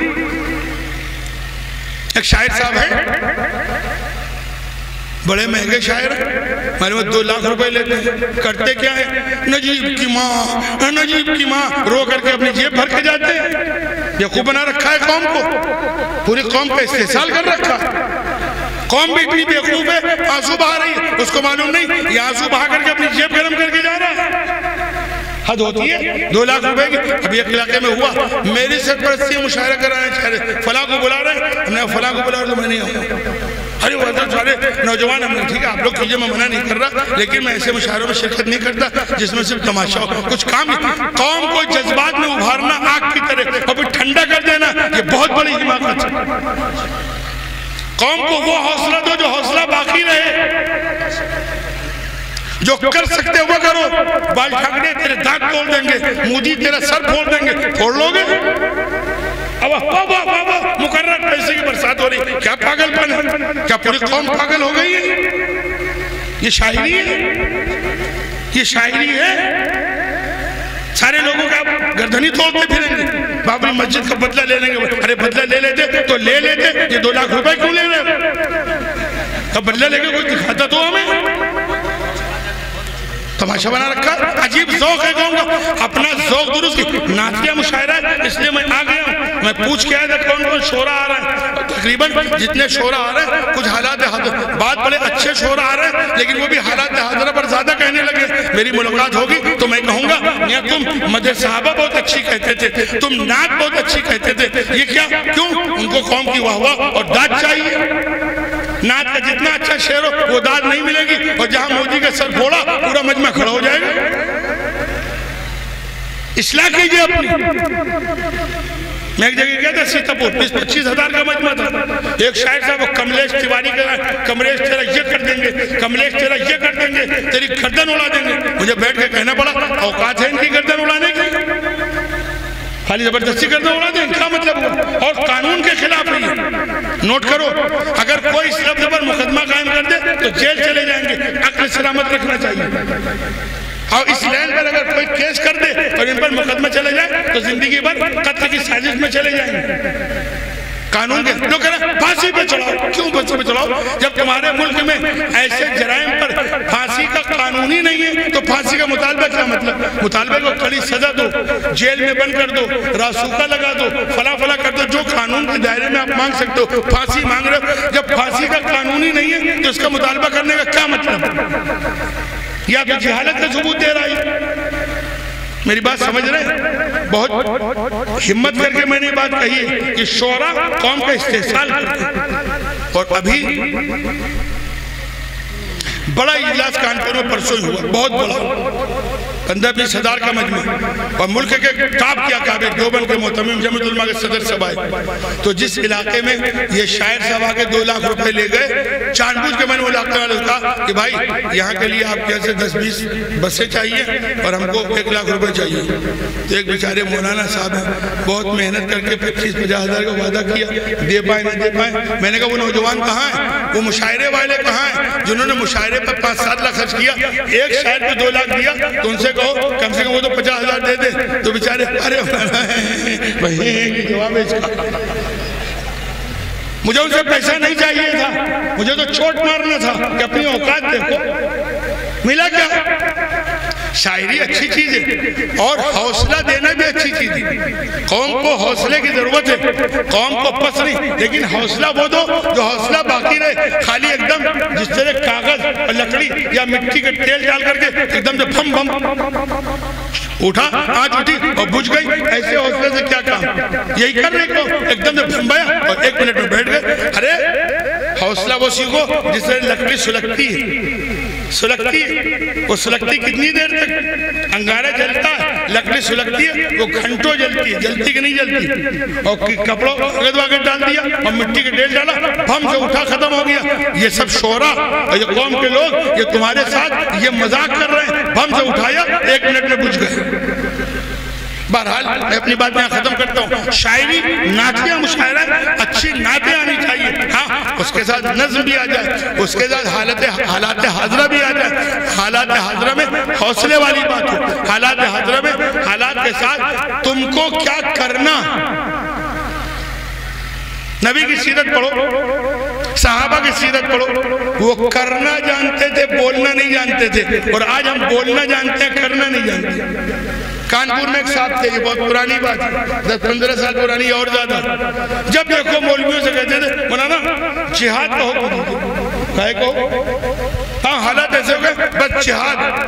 B: ایک شاعر صاحب ہیں, بڑے مہنگے شاعر ہیں, ہمارے میں 2 لاکھ روپے لیتے ہیں, کرتے کیا ہے, نجیب کی ماں, نجیب کی ماں رو کر کے اپنی جیب بھر کے جاتے ہیں. بیوقوف بنا رکھا ہے قوم کو, پوری قوم کا استحصال کر رکھا. قوم بھی اتنی بیوقوف ہے, آنسو بہا رہی ہے, اس کو معلوم نہیں یہ آنسو بہا کر کے اپنی جیب گرم کر کے جا رہا ہے. حد ہوتی ہے 2 لاکھ روپے کی. اب ایک علاقے میں ہوا, میری سرپرستی مشاعرہ کرانا چاہ رہے, فلاں کو بلا رہے ہیں, ہم نے فلاں کو بلا رہے تو میں نہیں آؤں. ارے وہ سارے نوجوان ہم نے, ٹھیک ہے آپ لوگ کیجئے, میں منع نہیں کر رہا, لیکن میں ایسے مشاعروں میں شرکت نہیں کرتا جس میں صرف تماشا ہو. کچھ کام قوم کو جذبات میں ابھارنا آگ کی طرح اور پھر ٹھنڈا کر دینا, یہ بہت بڑی حماقت ہے. قوم کو وہ حوصلہ دو جو حوصلہ باقی رہے. جو کر سکتے وہ کرو. بال ٹھاکنے تیرے دانت توڑ دیں گے, مودی تیرا سر پھوڑ دیں گے, پھوڑ لو گے. اب مقرر پیسے کی برسات ہو رہی, کیا پاگل پن ہے, کیا پوری قوم پاگل ہو گئی ہے.
C: یہ شاعری ہے، یہ شاعری ہے۔ سارے لوگوں کا گردنی توڑتے پھریں گے، بابری مسجد کا بدلہ لے لیں گے۔ ارے بدلہ لے لیتے تو لے لیتے، یہ 2 لاکھ روپے کیوں لے رہے؟ تب بدلہ لے کے کوئی دکھاتا تو ہمیں تماشا بنا رکھا۔ عجیب ذوق ہے قوم کا، اپنا ذوق درست کی۔ نعتیہ مشاعرہ ہے، اس لیے میں آ گیا ہوں۔ میں پوچھ کے آیا تھا کون کون شعراء آ رہا ہے، تقریباً جتنے شعراء آ رہے ہیں کچھ حالات حاضرہ، بات بڑے اچھے شعراء آ رہے ہیں لیکن وہ بھی حالات حاضرہ پر زیادہ کہنے لگے۔ میری ملاقات ہوگی تو میں کہوں گا میاں تم مدح صحابہ بہت اچھی کہتے تھے، تم نعت بہت اچھی کہتے تھے، یہ کیا کیوں؟ ان کو قوم کی واہ واہ اور داد چاہیے۔ نعت کا جتنا اچھا شعر ہو وہ داد نہیں ملے گی، اور جہاں مودی کا سر پھوڑا پورا مجمع کھڑا ہو جائے گا۔ اصلاح کیجئے اپنی۔ میں ایک جگہ گیا تھا سیتاپور، 25,000 کا مجمع تھا۔ ایک شاعر صاحب وہ کملیش تیواری کا کملیش تیرا یہ کر دیں گے، کملیش تیرا یہ کر دیں گے، تیری گردن اڑا دیں گے۔ مجھے بیٹھ کے کہنا پڑا اوقات ہے ان کی گردن اڑانے کی؟ خالی زبردستی گردن اڑا دیں کیا مطلب ہوا؟ اور قانون کے خلاف ہے۔ نوٹ کرو، اگر کوئی اس لفظ پر مقدمہ قائم کر دے تو جیل چلے جائیں گے، عقل سلامت رکھنا چاہیے۔ اور اس لائن پر اگر کوئی کیس کر دے اور ان پر مقدمہ چلے جائے تو زندگی بھر قتل کی سازش میں چلے جائیں گے۔ قانون کے لوگ کہہ رہے ہیں پھانسی پہ چڑھاؤ، کیوں پھانسی پہ چڑھاؤ؟ جب تمہارے ملک میں ایسے جرائم پر پھانسی کا قانون ہی نہیں ہے تو پھانسی کا مطالبہ کیا مطلب؟ مطالبہ کو کڑی سزا دو، جیل میں بند کر دو، راسوکا لگا دو، فلاں فلاں کر دو، جو قانون کے دائرے میں آپ مانگ سکتے ہو۔ پھانسی مانگ رہے ہو، جب پھانسی کا قانون ہی نہیں ہے تو اس کا مطالبہ کرنے کا کیا مطلب؟ یا تو جہالت کا ثبوت دے رہا ہے۔ میری بات سمجھ رہے ہیں؟ بہت ہمت کر کے میں نے بات کہی ہے کہ شعراء قوم کا استحصال کرتے ہیں۔ اور ابھی بڑا اجلاس کانپور میں پرسوں ہوا، بہت بڑا، 15-20 ہزار کا مجمع، اور ملک کے ٹاپ کیا کعبے دیوبند کے محتمم جمعیت علماء کے صدر صاحب آئے۔ تو جس علاقے میں یہ شاعر صاحب آگے 2 لاکھ روپے لے گئے، جان بوجھ کے میں نے وہ علاقے والے کہا کہ بھائی یہاں کے لیے آپ کیسے 10-20 بسیں چاہیے اور ہم کو 1 لاکھ روپے چاہیے۔ تو ایک بیچارے مولانا صاحب ہیں، بہت محنت کر کے 25-50 ہزار کا وعدہ کیا، دے پائیں نہیں دے پائیں۔ میں نے کہا وہ نوجوان کہاں ہیں، وہ مشاعرے والے کہاں ہیں جنہوں نے مشاعرے پر 5-7 لاکھ خرچ کیا؟ ایک شاعر پہ 2 لاکھ دیا تو ان سے کہو کم سے کم وہ تو 50 ہزار دے دے۔ تو بیچارے ارے بھائی جواب ہے اس کا، مجھے ان سے پیسہ نہیں چاہیے تھا، مجھے تو چوٹ مارنا تھا کہ اپنی اوقات دیکھو۔ ملا کیا؟ شاعری اچھی چیز ہے اور حوصلہ دینا بھی اچھی چیز ہے۔ قوم کو حوصلے کی ضرورت ہے، قوم کو پس نہیں، لیکن حوصلہ وہ دو جو حوصلہ باقی رہے۔ خالی ایک دم جس طرح کاغذ اور لکڑی یا مٹی کے تیل ڈال کر کے ایک دم سے بھم بھم اٹھا، آنچ اٹھی اور بجھ گئی، ایسے حوصلے سے کیا کام؟ یہی کر رہے کو ایک دم سے بھمبایا اور 1 منٹ میں بیٹھ گئے۔ ارے حوصلہ وہ سیکھو جس طرح لکڑی سلگتی ہے، سلگتی ہے، وہ سلگتی کتنی دیر تک؟ انگارہ جلتا ہے، لکڑی سلگتی ہے، وہ گھنٹوں جلتی ہے، جلتی کہ نہیں جلتی؟ اور کپڑوں کاغذ واغذ ڈال دیا اور مٹی کے ڈیل ڈالا، بھم سے اٹھا ختم ہو گیا۔ یہ سب شعراء اور یہ قوم کے لوگ یہ تمہارے ساتھ یہ مذاق کر رہے ہیں، بھم سے اٹھایا 1 منٹ میں بجھ گئے۔ بہرحال میں اپنی بات میں ختم کرتا ہوں۔ شاعری نعتیہ مشاعرہ اچھی نعتیں آنی چاہیے، ہاں اس کے ساتھ نظم بھی آ جائے، اس کے ساتھ حالات حاضرہ بھی آ جائے، حالات حاضرہ میں حوصلے والی بات ہو، حالات حاضرہ میں حالات کے ساتھ تم کو کیا کرنا۔ نبی کی سیرت پڑھو، صحابہ کی سیرت پڑھو، وہ کرنا جانتے تھے، بولنا نہیں جانتے تھے، اور آج ہم بولنا جانتے ہیں، کرنا نہیں جانتے۔ کانپور میں ایک صاحب تھے، یہ بہت پرانی بات ہے، 10-15 سال پرانی اور زیادہ، جب دیکھو مولویوں سے کہتے تھے مولانا جہاد کا حکم دیجیے، کہے کو ہاں حالات ایسے ہو گئے بس جہاد۔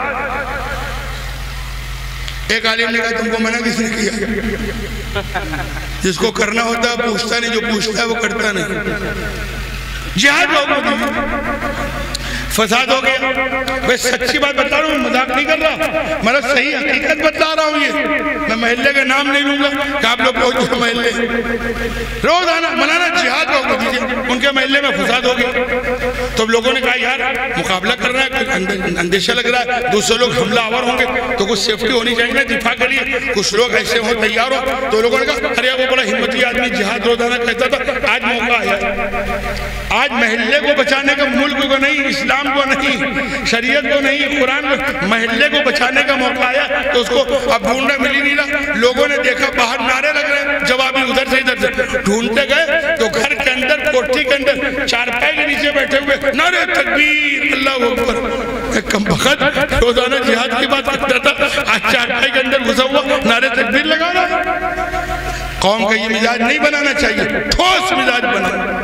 C: ایک عالم نے کہا تم کو منع کس نے کیا؟ جس کو کرنا ہوتا ہے پوچھتا نہیں، جو پوچھتا ہے وہ کرتا نہیں۔ جہاد کا حکم دیجیے، فساد ہو گیا۔ میں سچی بات بتا رہا ہوں، مذاق نہیں کر رہا، میں صحیح حقیقت بتا رہا ہوں۔ یہ میں محلے کا نام نہیں لوں گا کہ آپ لوگ پہنچو محلے، روز آنا مولانا جہاد کا حکم دیجیے، ان کے محلے میں فساد ہو گیا۔ تو تو اب لوگوں نے کہا یار مقابلہ کر رہا ہے، اندیشہ لگ رہا ہے، دوسرے لوگ حملہ آور ہوں گے تو کچھ سیفٹی ہونی چاہیے نا دفاع کے لیے، کچھ لوگ ایسے ہوں تیار ہوں. تو لوگوں نے کہا ارے وہ بڑا ہمتی آدمی جہاد روزانہ کہتا تھا، آج موقع آیا، آج محلے کو بچانے کا، ملک کو نہیں، اسلام کو نہیں، شریعت کو نہیں، قرآن کو، محلے کو بچانے کا موقع آیا. تو اس کو اب ڈھونڈنا مل ہی نہیں رہا. لوگوں نے دیکھا باہر نعرے لگ رہے ہیں، جوابی ادھر سے ادھر سے. ڈھونڈتے گئے تو گھر کے اندر، کوٹھی کے اندر چارپائی کے نیچے بیٹھے ہوئے نعرے تکبیر اللہ اکبر. ایک کم بخت روزانہ جہاد کی بات کرتا تھا، آج چارپائی کے اندر گھسا ہوا نعرے تکبیر لگا رہا. قوم کا یہ مزاج نہیں بنانا چاہیے، ٹھوس مزاج بنانا.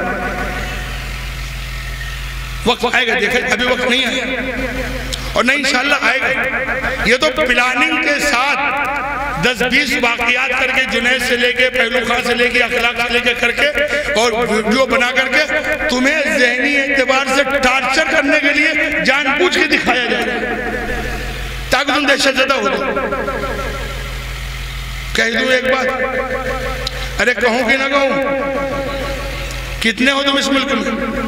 C: وقت آئے گا، دیکھیں ابھی وقت نہیں آیا اور نہیں انشاءاللہ آئے گا. یہ تو پلاننگ کے ساتھ 10-20 واقعات کر کے، جنید سے لے کے، پہلو خان سے لے کے، اخلاق سے لے کے کر کے اور ویڈیو بنا کر کے تمہیں ذہنی اعتبار سے ٹارچر کرنے کے لیے جان بوجھ کے دکھایا جائے تاکہ تم دہشت زدہ ہو جاؤ. کہہ دوں ایک بات، ارے کہوں کہ نہ کہوں، کتنے ہو تم اس ملک میں؟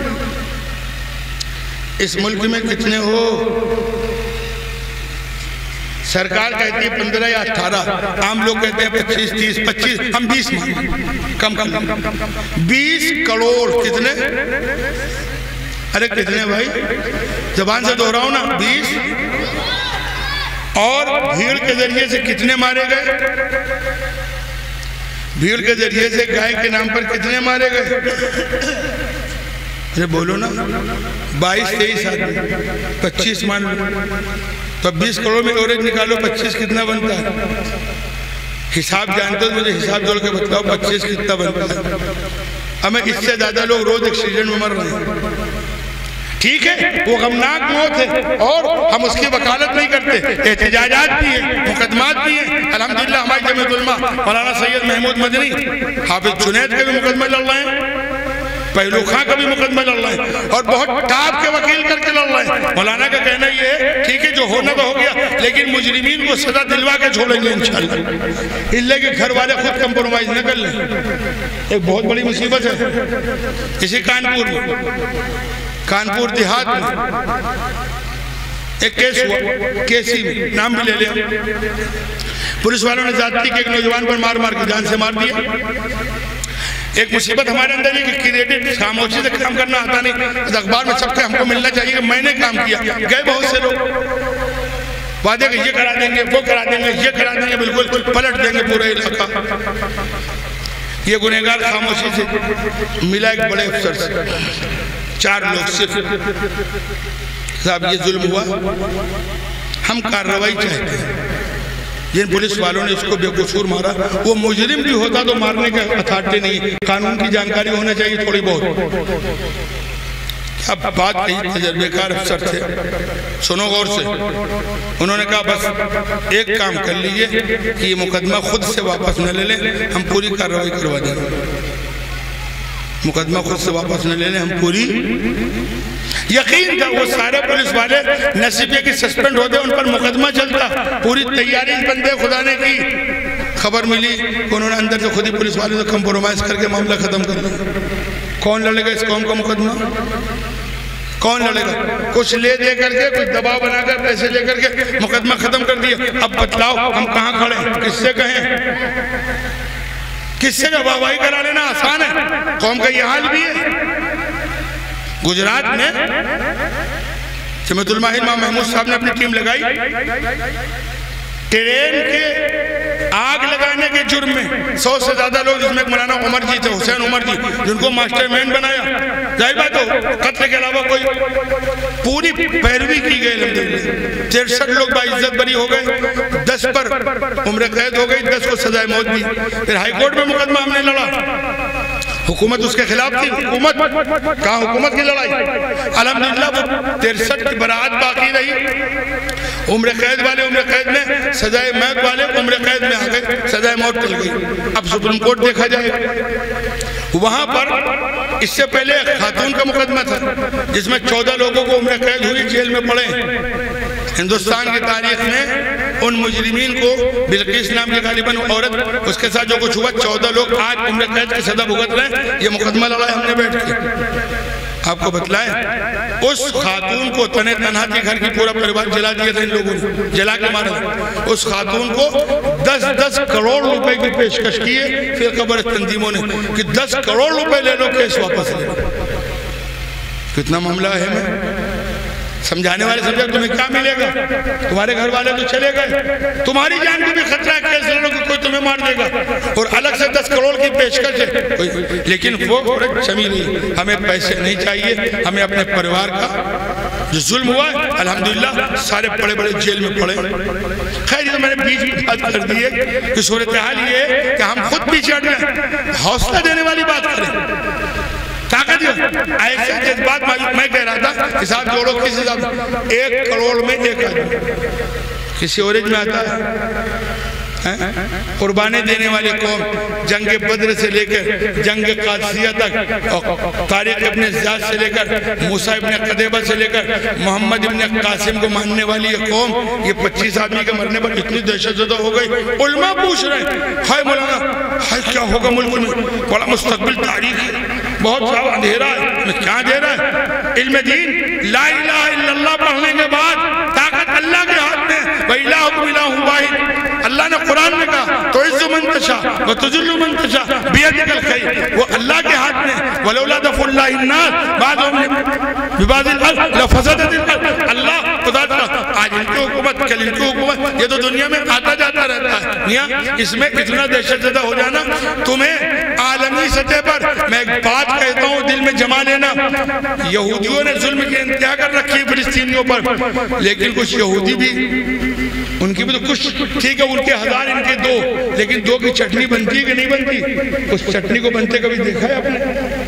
C: اس ملک میں کتنے ہو؟ سرکار کہتی ہے 15 یا 18، عام لوگ کہتے ہیں 25 30 25، ہم 20 مانیں، کم 20 کروڑ. کتنے؟ ارے کتنے بھائی؟ زبان سے دہراؤ نا. 20. اور بھیڑ کے ذریعے سے کتنے مارے گئے؟ بھیڑ کے ذریعے سے گائے کے نام پر کتنے مارے گئے؟ ارے بولو نا. 22-23 آدمی، 25 مان لو تو 20 کروڑ میں ایوریج نکالو، 25 کتنا بنتا ہے؟ حساب جانتے ہو مجھے حساب جوڑ کے بتاؤ 25 کتنا بنتا ہے؟ ہمیں اس سے زیادہ لوگ روز ایکسیڈنٹ میں مر رہے ہیں. ٹھیک ہے وہ غمناک موت ہے اور ہم اس کی وکالت نہیں کرتے. احتجاجات بھی ہیں، مقدمات بھی ہیں. الحمدللہ ہماری جمعیت علماء مولانا سید محمود مدنی، حافظ جنید کے بھی مقدمہ لڑ رہے ہیں، پہلو خان کا بھی مقدمہ لڑ رہے ہیں اور بہت ٹاپ کے وکیل کر کے لڑ رہے ہیں. مولانا کا کہنا یہ ہے ٹھیک ہے جو ہونا تو ہو گیا، لیکن مجرمین کو سزا دلوا کے چھوڑیں گے انشاءاللہ، اس لیے کہ گھر والے خود کمپرومائز نہ کر لیں. ایک بہت بڑی مصیبت ہے اسی کانپور میں، کانپور دیہات میں ایک کیس ہوا، کیسی میں نام بھی لے لیا. پولیس والوں نے ذاتی کے ایک نوجوان پر مار مار کے جان سے مار دیا. ایک مصیبت ہمارے اندر ہے کہ کریٹو خاموشی سے کام کرنا آتا نہیں. اخبار میں سب کے ہم کو ملنا چاہیے کہ میں نے کام کیا. گئے بہت سے لوگ وعدے کہ یہ کرا دیں گے، وہ کرا دیں گے، یہ کرا دیں گے، بالکل پلٹ دیں گے پورا علاقہ. یہ گنہگار خاموشی سے ملا ایک بڑے افسر سے، 4 لوگ صرف. صاحب یہ ظلم ہوا، ہم کارروائی چاہتے ہیں. جن پولیس والوں نے اس کو بے قصور مارا، وہ مجرم بھی ہوتا تو مارنے کا اتھارٹی نہیں. قانون کی جانکاری ہونا چاہیے تھوڑی بہت. اب بات کہی تجربے کار افسر تھے، سنو غور سے. انہوں نے کہا بس ایک کام کر لیجئے کہ یہ مقدمہ خود سے واپس نہ لے لیں، ہم پوری کارروائی کروا دیں. مقدمہ خود سے واپس نہ لے لیں، ہم پوری. یقین تھا وہ سارے پولیس والے نصیب یہ کہ سسپینڈ ہوتے ان پر مقدمہ چلتا. پوری تیاری اس بندے خدا نے کی. خبر ملی انہوں نے اندر سے خود ہی پولیس والے سے کمپرومائز کر کے معاملہ ختم کر دیا. کون لڑے گا اس قوم کا مقدمہ؟ کون لڑے گا؟ کچھ لے دے کر کے، کچھ دباؤ بنا کر، پیسے لے کر کے مقدمہ ختم کر دیا. اب بتلاؤ ہم کہاں کھڑے ہیں؟ کس سے کہیں؟ کس سے کا واہواہی کرا لینا آسان ہے؟ قوم کا یہ حال بھی ہے. گجرات میں جمعیت علماء امام محمود صاحب نے اپنی ٹیم لگائی. ٹرین کے آگ لگانے کے جرم میں 100 سے زیادہ لوگ، جس میں ایک مولانا عمر جی تھے، حسین عمر جی، جن کو ماسٹر مائنڈ بنایا. ظاہر بات ہو قتل کے علاوہ کوئی پوری پیروی کی گئی. 63 لوگ باعزت بری ہو گئے، 10 پر عمر قید ہو گئی، 10 کو سزائے موت دی. پھر ہائی کورٹ میں مقدمہ ہم نے لڑا. حکومت اس کے خلاف تھی. حکومت کہاں؟ حکومت کی لڑائی. الحمدللہ وہ 63 کی براعت باقی رہی. عمر قید والے عمر قید میں، سزائے موت والے عمر قید میں آ گئے، سزائے موت چل گئی. اب سپریم کورٹ دیکھا جائے. وہاں پر اس سے پہلے خاتون کا مقدمہ تھا جس میں 14 لوگوں کو عمر قید ہوئی، جیل میں پڑے. ہندوستان کی تاریخ میں ان مجرمین کو، بلقیس نام کی غالباً عورت، اس کے ساتھ جو کچھ ہوا، 14 لوگ آج عمر قید کی سزا بھگت رہے ہیں. یہ مقدمہ لڑا ہے ہم نے بیٹھ کے. آپ کو بتلائیں اس خاتون کو تنہ تنہا تھی، گھر کی پورا پریوار جلا دیا تھا ان لوگوں نے، جلا کے مارا۔ اس خاتون کو 10 کروڑ روپے کی پیشکش کیے پھر قبر تنظیموں نے کہ 10 کروڑ روپے لے لو کیس واپس لے لو۔ کتنا معاملہ ہے میں سمجھانے والے سمجھا تمہیں کیا ملے گا، تمہارے گھر والے تو چلے گئے، تمہاری جان کو بھی خطرہ ہے کیس لڑو کہ کوئی تمہیں مار دے گا، اور الگ سے 10 کروڑ کی پیشکش ہے۔ لیکن وہ شمی نہیں، ہمیں پیسے نہیں چاہیے، ہمیں اپنے پریوار کا جو ظلم ہوا ہے الحمدللہ سارے بڑے بڑے جیل میں پڑے۔ خیر یہ تو میں نے بیچ میں بات کر دی ہے کہ صورتحال یہ ہے کہ ہم خود پیچھے ہٹ جائیں، حوصلہ دینے والی بات کریں، طاقت ایسے جذبات میں کہہ رہا تھا حساب جوڑو کس حساب 1 کروڑ میں 1 آدمی کسی اوریج میں آتا ہے، قربانے دینے والی قوم جنگ بدر سے لے کر جنگ قادسیہ تک، طارق ابن زیاد سے لے کر موسیٰ ابن قدیبہ سے لے کر محمد ابن قاسم کو ماننے والی یہ قوم، یہ 25 آدمی کے مرنے پر اتنی دہشت زدہ ہو گئی۔ علماء پوچھ رہے ہیں ہائے مولانا ہائے کیا ہوگا ملک میں، بڑا مستقبل تاریخ ہے، بہت سارا اندھیرا ہے، ہمیں کیا دے رہا ہے علم دین؟ لا الہ الا اللہ پڑھنے کے بعد طاقت اللہ کے ہاتھ میں، وَإِلَٰهُكُمْ إِلَٰهٌ وَاحِدٌ۔ اللہ نے قرآن میں کہا تُعِزُّ مَن تَشَاءُ وَتُذِلُّ مَن تَشَاءُ بِيَدِكَ الْخَيْرُ، وہ اللہ کے ہاتھ میں، وَلَوْلَا دَفْعُ اللَّهِ النَّاسَ بَعْضَهُم بِبَعْضٍ لَفَسَدَتِ الْأَرْضُ۔ اللہ خدا کا آج ان کی حکومت کل ان کی حکومت، یہ تو دنیا میں آتا جاتا رہتا ہے، میاں اس میں اتنا دہشت زدہ ہو جانا تمہیں عالمی سطح پر۔ میں ایک بات کہتا ہوں دل میں جما لینا، یہودیوں نے ظلم کی انتہا کر رکھی فلسطینیوں پر، لیکن کچھ یہودی بھی ان کی بھی تو کچھ ٹھیک ہے، ان کے 1000 ان کے 2، لیکن 2 کی چٹنی بنتی ہے کہ نہیں بنتی؟ اس چٹنی کو بنتے کبھی دیکھا ہے آپ نے؟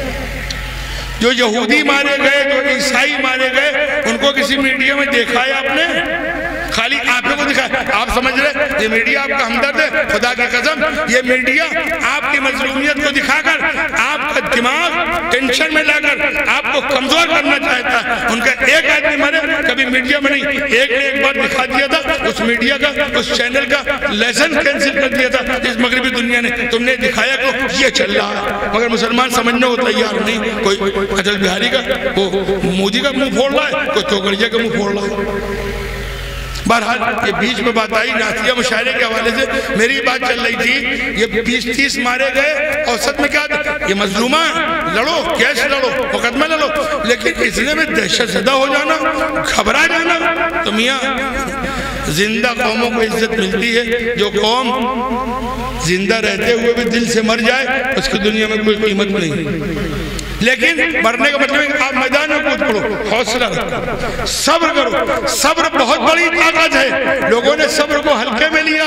C: جو یہودی مارے گئے، جو عیسائی مارے گئے، ان کو کسی میڈیا میں دیکھا ہے آپ نے؟ خالی آپ کو دکھایا۔ آپ سمجھ رہے یہ میڈیا آپ کا ہمدرد ہے؟ خدا کی قسم یہ میڈیا آپ کی مظلومیت کو دکھا کر آپ کا دماغ ٹینشن میں لا کر آپ کو کمزور کرنا چاہتا ہے۔ ان کا ایک آدمی مرے کبھی میڈیا میں نہیں، ایک نے ایک بار دکھا دیا تھا، اس میڈیا کا اس چینل کا لائسنس کینسل کر دیا تھا اس مغربی دنیا نے، تم نے دکھایا کہ یہ چل رہا ہے، مگر مسلمان سمجھنے کو تیار نہیں۔ کوئی اٹل بہاری کا، وہ مودی کا منہ پھوڑ رہا ہے، کوئی توگڑیا کا منہ پھوڑ رہا ہے۔ بہرحال یہ بیچ میں بات آئی نعتیہ مشاعرے کے حوالے سے، میری بات چل رہی تھی یہ 20-30 مارے گئے، اوسط میں کیا تھا؟ یہ مظلومہ ہیں، لڑو کیس لڑو مقدمہ لڑو، لیکن اتنے میں دہشت زدہ ہو جانا، گھبرا جانا۔ تو میاں زندہ قوموں کو عزت ملتی ہے، جو قوم زندہ رہتے ہوئے بھی دل سے مر جائے اس کی دنیا میں کوئی قیمت نہیں۔ لیکن مرنے کا مطلب ہے کہ آپ میدان میں کود پڑو، حوصلہ رکھو، صبر کرو، صبر بہت بڑی طاقت ہے۔ لوگوں نے صبر کو ہلکے میں لیا،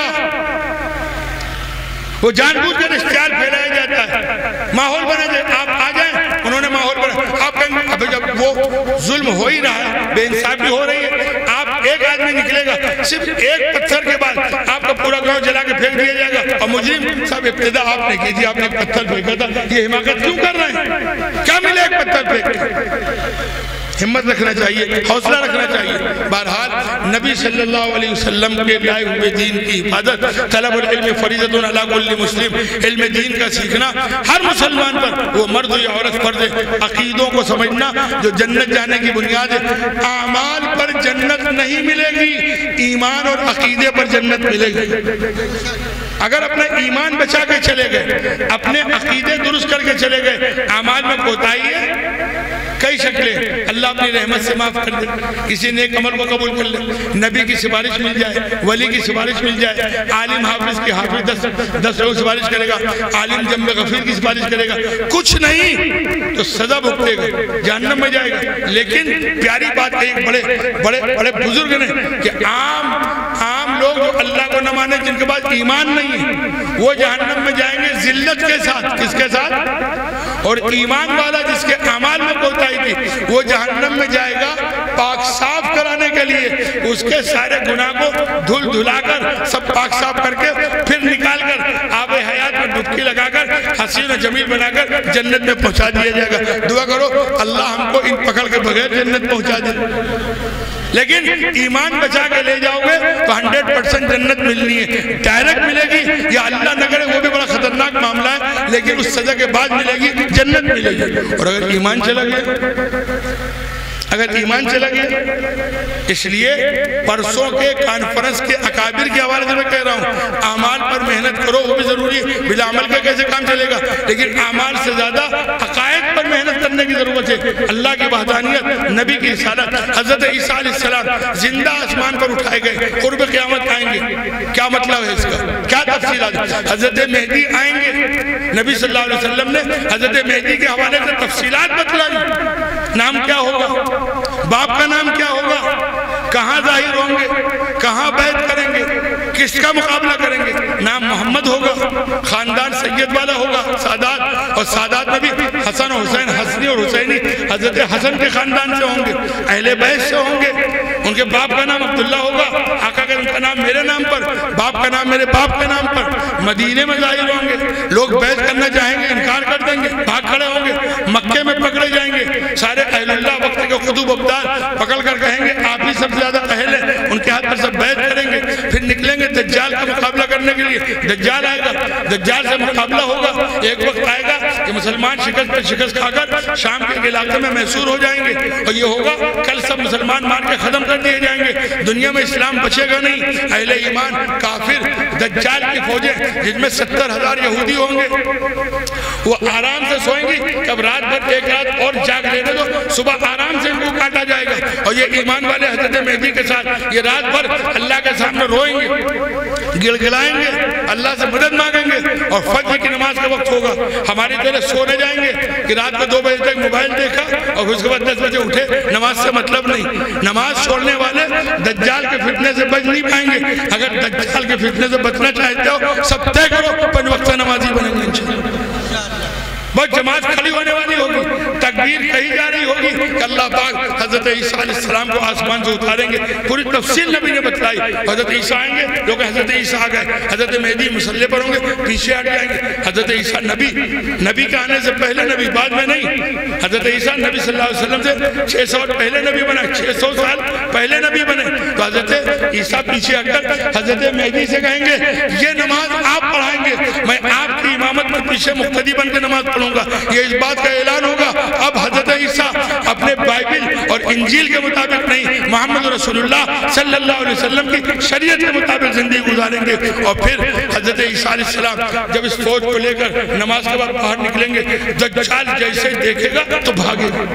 C: وہ جان بوجھ کر اشتعال پھیلایا جاتا ہے، ماحول بنا جائے، آپ آ جائیں، انہوں نے ماحول بنا، آپ کہیں ابھی جب وہ ظلم ہو ہی رہا ہے، بے انصافی ہو رہی ہے، آپ ایک آدمی نکلے گا، صرف ایک پتھر کے بعد آپ کا پورا گاؤں جلا کے پھینک دیا جائے گا، اور مجرم صاحب ابتدا آپ نے کی تھی، آپ نے ایک پتھر پھینکا تھا، یہ حماقت کیوں کر رہے ہیں؟ کیا ملے ایک پتھر پھینک؟ ہمت رکھنا چاہیے، حوصلہ رکھنا چاہیے۔ بہرحال نبی صلی اللہ علیہ وسلم کے لائے ہوئے دین کی حفاظت، طلب العلم فریضۃ علی کل مسلم، علم دین کا سیکھنا ہر مسلمان پر، وہ مرد یا عورت فرض ہے۔ عقیدوں کو سمجھنا جو جنت جانے کی بنیاد ہے۔ اعمال پر جنت نہیں ملے گی، ایمان اور عقیدے پر جنت ملے گی۔ اگر اپنا ایمان بچا کے چلے گئے، اپنے عقیدے درست کر کے چلے گئے، اعمال میں کوتاہی ہے کئی شکلیں، اللہ اپنی رحمت سے معاف کر دے، کسی نیک عمل کو قبول کر لے، نبی کی سفارش مل جائے، ولی کی سفارش مل جائے، عالم حافظ کی حافظ 10 لوگ سفارش کرے گا، عالم جنب غفیر کی سفارش کرے گا، کچھ نہیں تو سزا بھگتے گا، جہنم میں جائے گا۔ لیکن پیاری بات ایک بڑے بزرگ نے کہ عام لوگ جو اللہ کو نہ مانے، جن کے پاس ایمان نہیں ہے، وہ جہنم میں جائیں گے ذلت کے ساتھ۔ کس کے ساتھ؟ اور ایمان والا جس کے اعمال میں کوتاہی تھی، وہ جہنم میں جائے گا پاک صاف کرانے کے لیے، اس کے سارے گناہ کو دھل دھلا کر سب پاک صاف کر کے پھر نکال کر آب حیات میں ڈبکی لگا کر حسین و جمیل بنا کر جنت میں پہنچا دیا جائے گا۔ دعا کرو اللہ ہم کو ان پکڑ کے بغیر جنت پہنچا دے۔ لیکن ایمان بچا کے لے جاؤ گے تو 100% جنت ملنی ہے، ڈائریکٹ ملے گی یا اللہ نہ کرے وہ بھی بڑا خطرناک معاملہ ہے، لیکن اس سزا کے بعد ملے گی جنت ملے گی۔ اور اگر ایمان چلا گیا، اس لیے پرسوں کے کانفرنس کے اکابر کے حوالے سے میں کہہ رہا ہوں، اعمال پر محنت کرو، وہ بھی ضروری ہے، بلا عمل کا کیسے کام چلے گا، لیکن اعمال سے زیادہ عقائد پر محنت کرنے کی ضرورت ہے۔ اللہ کی وحدانیت، نبی کی رسالت، حضرت عیسیٰ علیہ السلام زندہ آسمان پر اٹھائے گئے، قرب قیامت آئیں گے، کیا مطلب ہے اس کا، کیا تفصیلات؟ حضرت مہدی آئیں گے، نبی صلی اللہ علیہ وسلم نے حضرت مہدی کے حوالے سے تفصیلات بتلائی، نام کیا ہوگا، باپ کا نام کیا ہوگا، کہاں ظاہر ہوں گے، کہاں بیعت کریں گے، کس کا مقابلہ کریں گے، نام محمد ہوگا، خاندان سید والا ہوگا، سادات، اور سادات میں بھی حسن و حسین، حسنی اور حسینی، حضرت حسن کے خاندان سے ہوں گے، اہل بیت سے ہوں گے، ان کے باپ کا نام عبداللہ ہوگا، آقا کہ ان کا نام میرے نام پر، باپ کا نام میرے باپ کے نام پر، مدینے میں ظاہر ہوں گے، لوگ بیعت کرنا چاہیں گے، انکار کر دیں گے، بھاگ کھڑے ہوں گے، مکے میں پکڑے جائیں گے، سارے اہل اللہ وقت کے قطب ابدال پکڑ کر کہیں گے آپ ہی سب سے زیادہ اہل ہیں، ان کے ہاتھ پر سب بیعت کریں گے، پھر نکلیں گے دجال کا مقابلہ کرنے کے لیے، دجال آئے گا، دجال سے مقابلہ ہوگا، ایک وقت آئے گا کہ مسلمان شکست پر شکست کھا کر شام کے علاقے میں محصور ہو جائیں گے، اور یہ ہوگا کل سب مسلمان مار کے ختم کر دیے جائیں گے، دنیا میں اسلام بچے گا نہیں، اہل ایمان کافر دجال کی فوجیں جن میں 70,000 یہودی ہوں گے، وہ آرام سے سوئیں گی، کب رات بھر ایک رات اور جاگ لینے دو، صبح آرام سے ان کو کاٹا جائے گا، اور یہ ایمان والے حضرت مہدی کے ساتھ یہ رات بھر اللہ کے سامنے روئیں گے، گڑگڑائیں گے، اللہ سے مدد مانگیں گے، اور فجر کی نماز کا وقت ہوگا، ہماری طرح سونے جائیں گے کہ رات کو 2 بجے تک موبائل دیکھا اور اس کے بعد 10 بجے اٹھے، نماز سے مطلب نہیں، نماز چھوڑنے والے دجال کے فتنے سے بچ نہیں پائیں گے، اگر دجال کے فتنے سے بچنا چاہتے ہو سب طے کرو 5 وقتہ نمازی بنیں گے انشاءاللہ، بس جماعت کھڑی ہونے والی ہوگی، تکبیر کہی جا رہی ہوگی کہ اللہ پاک حضرت عیسیٰ علیہ السلام کو آسمان سے اتاریں گے، پوری تفصیل نبی نے بتلائی، حضرت عیسیٰ آئیں گے، جو کہ حضرت عیسیٰ آ گئے، حضرت مہدی مسلح پر ہوں گے، پیچھے ہٹ جائیں گے، حضرت عیسیٰ نبی کے آنے سے پہلے نبی، بعد میں نہیں، حضرت عیسیٰ نبی صلی اللہ علیہ وسلم سے 600 پہلے نبی بنے، 600 سال پہلے نبی بنے، تو حضرت عیسیٰ پیچھے ہٹ کر حضرت مہدی سے کہیں گے یہ نماز آپ پڑھائیں گے، میں آپ کی امامت میں پیچھے مقتدی بن کے نماز پڑھوں گا، یہ اس بات کا اعلان ہوگا، اب حضرت عیسیٰ اپنے بائبل اور انجیل کے مطابق نہیں، محمد رسول اللہ صلی اللہ علیہ وسلم کی شریعت کے مطابق زندگی گزاریں گے، اور پھر حضرت عیسیٰ علیہ السلام جب اس فوج کو لے کر نماز کے بعد باہر نکلیں گے، دجال جیسے دیکھے گا تو بھاگے گا،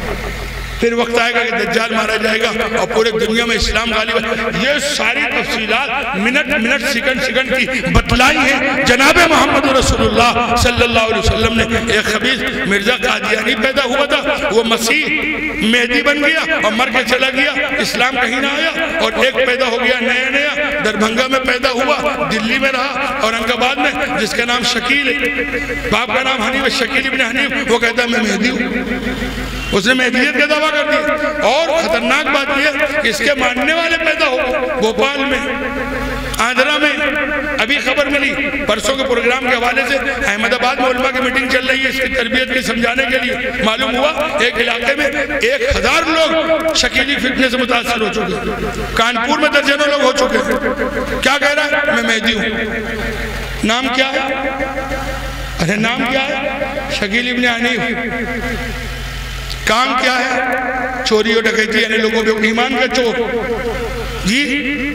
C: پھر وقت آئے گا کہ دجال مارا جائے گا اور پورے دنیا میں اسلام غالب ہے۔ یہ ساری تفصیلات منٹ سیکنڈ کی بتلائی ہیں جناب محمد رسول اللہ صلی اللہ علیہ وسلم نے۔ ایک خبیث مرزا قادیانی پیدا ہوا تھا، وہ مسیح مہدی بن گیا اور مر کے چلا گیا، اسلام کہیں نہ آیا، اور ایک پیدا ہو گیا نیا دربھنگا میں پیدا ہوا، دلی میں رہا اورنگ آباد میں، جس کا نام شکیل ہے، باپ کا نام حنیف، شکیل ابن حنیف، وہ کہتا ہے میں مہدی ہوں، اس نے مہدیت کا دعویٰ کر دیا، اور خطرناک بات یہ کہ اس کے ماننے والے پیدا ہو بھوپال میں، آندھرا میں، ابھی خبر ملی پرسوں کے پروگرام کے حوالے سے احمد آباد میں علماء کی میٹنگ چل رہی ہے اس کی تربیت کی سمجھانے کے لیے، معلوم ہوا ایک علاقے میں 1000 لوگ شکیلی فتنے سے متاثر ہو چکے، کانپور میں درجنوں لوگ ہو چکے، کیا کہہ رہا ہے میں مہدی ہوں، نام کیا ہے، ارے نام کیا ہے، شکیل ابن حنیف، کام کیا ہے، چوری اور ڈکیتی، یعنی لوگوں پہ ایمان کا چور، جی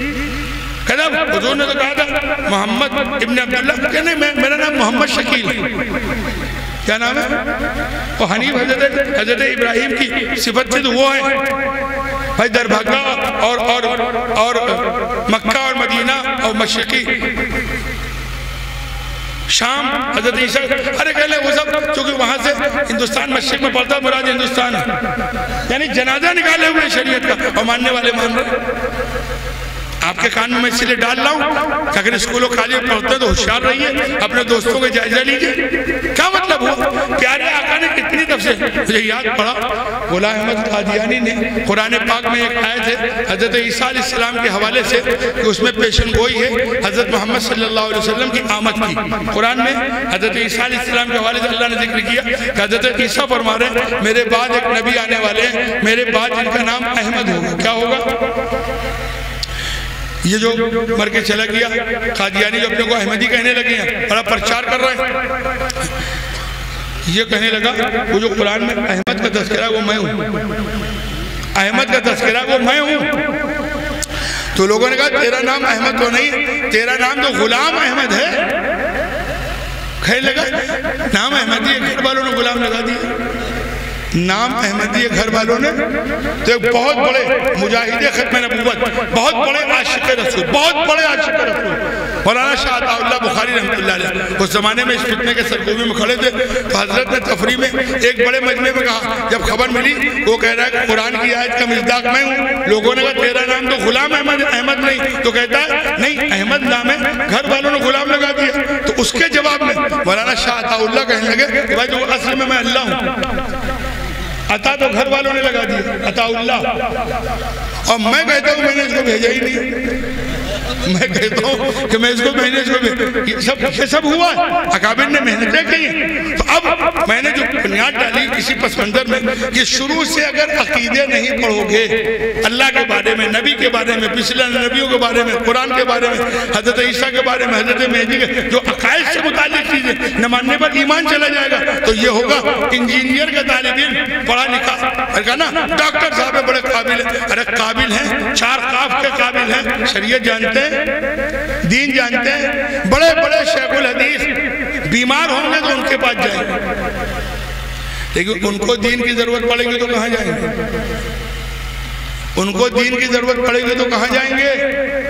C: کہتا حضور نے تو کہا تھا محمد ابن عبداللہ، کہ نہیں میرا نام محمد شکیل ہے، کیا نام ہے، وہ حنیف حضرت ابراہیم کی صفت سے تو وہ ہیں، بھائی دربھنگا اور مکہ اور مدینہ اور مشرقی شام حضرت عیسیٰ، ارے کہہ لیں وہ سب چونکہ وہاں سے ہندوستان مشرق میں پڑتا مراد ہندوستان ہے، یعنی جنازہ نکالے ہوئے شریعت کا اور ماننے والے مان رہے۔ آپ کے کان میں میں اس لیے ڈال رہا ہوں کہ اگر اسکولوں کالج پڑھتے ہیں تو ہوشیار رہیے، اپنے دوستوں کے جائزہ لیجئے، کیا مطلب ہوا، پیارے آقا نے کتنی تفصیل، مجھے یاد پڑا غلام احمد قادیانی نے قرآن پاک میں ایک آیت ہے حضرت عیسیٰ علیہ السلام کے حوالے سے کہ اس میں پیشن گوئی ہے حضرت محمد صلی اللہ علیہ وسلم کی آمد کی، قرآن میں حضرت عیسیٰ علیہ السلام کے حوالے سے اللہ نے ذکر کیا کہ حضرت عیسیٰ فرما رہے ہیں میرے بعد ایک نبی آنے والے ہیں، میرے بعد جن کا نام احمد ہوگا، کیا ہوگا، یہ جو مر کے چلا گیا قادیانی جو اپنے کو احمدی کہنے لگے ہیں، بڑا پرچار کر رہے ہیں، یہ کہنے لگا وہ جو قرآن میں احمد کا تذکرہ ہے وہ میں ہوں، احمد کا تذکرہ ہے وہ میں ہوں۔ تو لوگوں نے کہا تیرا نام احمد تو نہیں، تیرا نام تو غلام احمد ہے۔ کہنے لگا نام احمدی ہے، گھر والوں نے غلام لگا دیا، نام احمدی ہے گھر والوں نے۔ تو ایک بہت بڑے مجاہد ختم نبوت، بہت بڑے عاشق رسول، بہت بڑے عاشق رسول مولانا شاہ عطا اللہ بخاری رحمۃ اللہ علیہ اس زمانے میں اس فتنے کے سرگومی میں کھڑے تھے، تو حضرت نے تفریح میں ایک بڑے مجمع میں کہا، جب خبر ملی وہ کہہ رہا ہے کہ قرآن کی آیت کا مصداق میں ہوں، لوگوں نے کہا تیرا نام تو غلام احمد نہیں، تو کہتا ہے نہیں احمد نام ہے، گھر والوں نے غلام لگا دیا۔ تو اس کے جواب میں مولانا شاہ عطا اللہ کہنے لگے کہ بھائی تو اصل میں اللہ ہوں، عطا تو گھر والوں نے لگا دیا، عطا اللہ، اور میں کہتا ہوں میں نے اس کو بھیجا ہی نہیں، میں کہتا ہوں کہ میں اس کو یہ سب ہوا ہے، اکابر نے محنتیں کی۔ تو اب میں نے جو بنیاد ڈالی اسی پس منظر میں کہ شروع سے اگر عقیدے نہیں پڑھو گے اللہ کے بارے میں، نبی کے بارے میں، پچھلے نبیوں کے بارے میں، قرآن کے بارے میں، حضرت عیسیٰ کے بارے میں، حضرت مہدی کے جو عقائد سے متعلق چیزیں نہ ماننے پر ایمان چلا جائے گا، تو یہ ہوگا انجینئر کا طالب علم پڑھا لکھا کہا نا ڈاکٹر صاحب بڑے قابل ہیں، ارے قابل ہیں، 4 قاف کے قابل ہیں، شریعت جانتے ہیں، دین جانتے ہیں، بڑے بڑے شیخ الحدیث بیمار ہوں گے تو ان کے پاس جائیں گے، لیکن ان کو دین کی ضرورت پڑے گی تو کہاں جائیں گے؟ ان کو دین کی ضرورت پڑے گی تو کہاں جائیں گے؟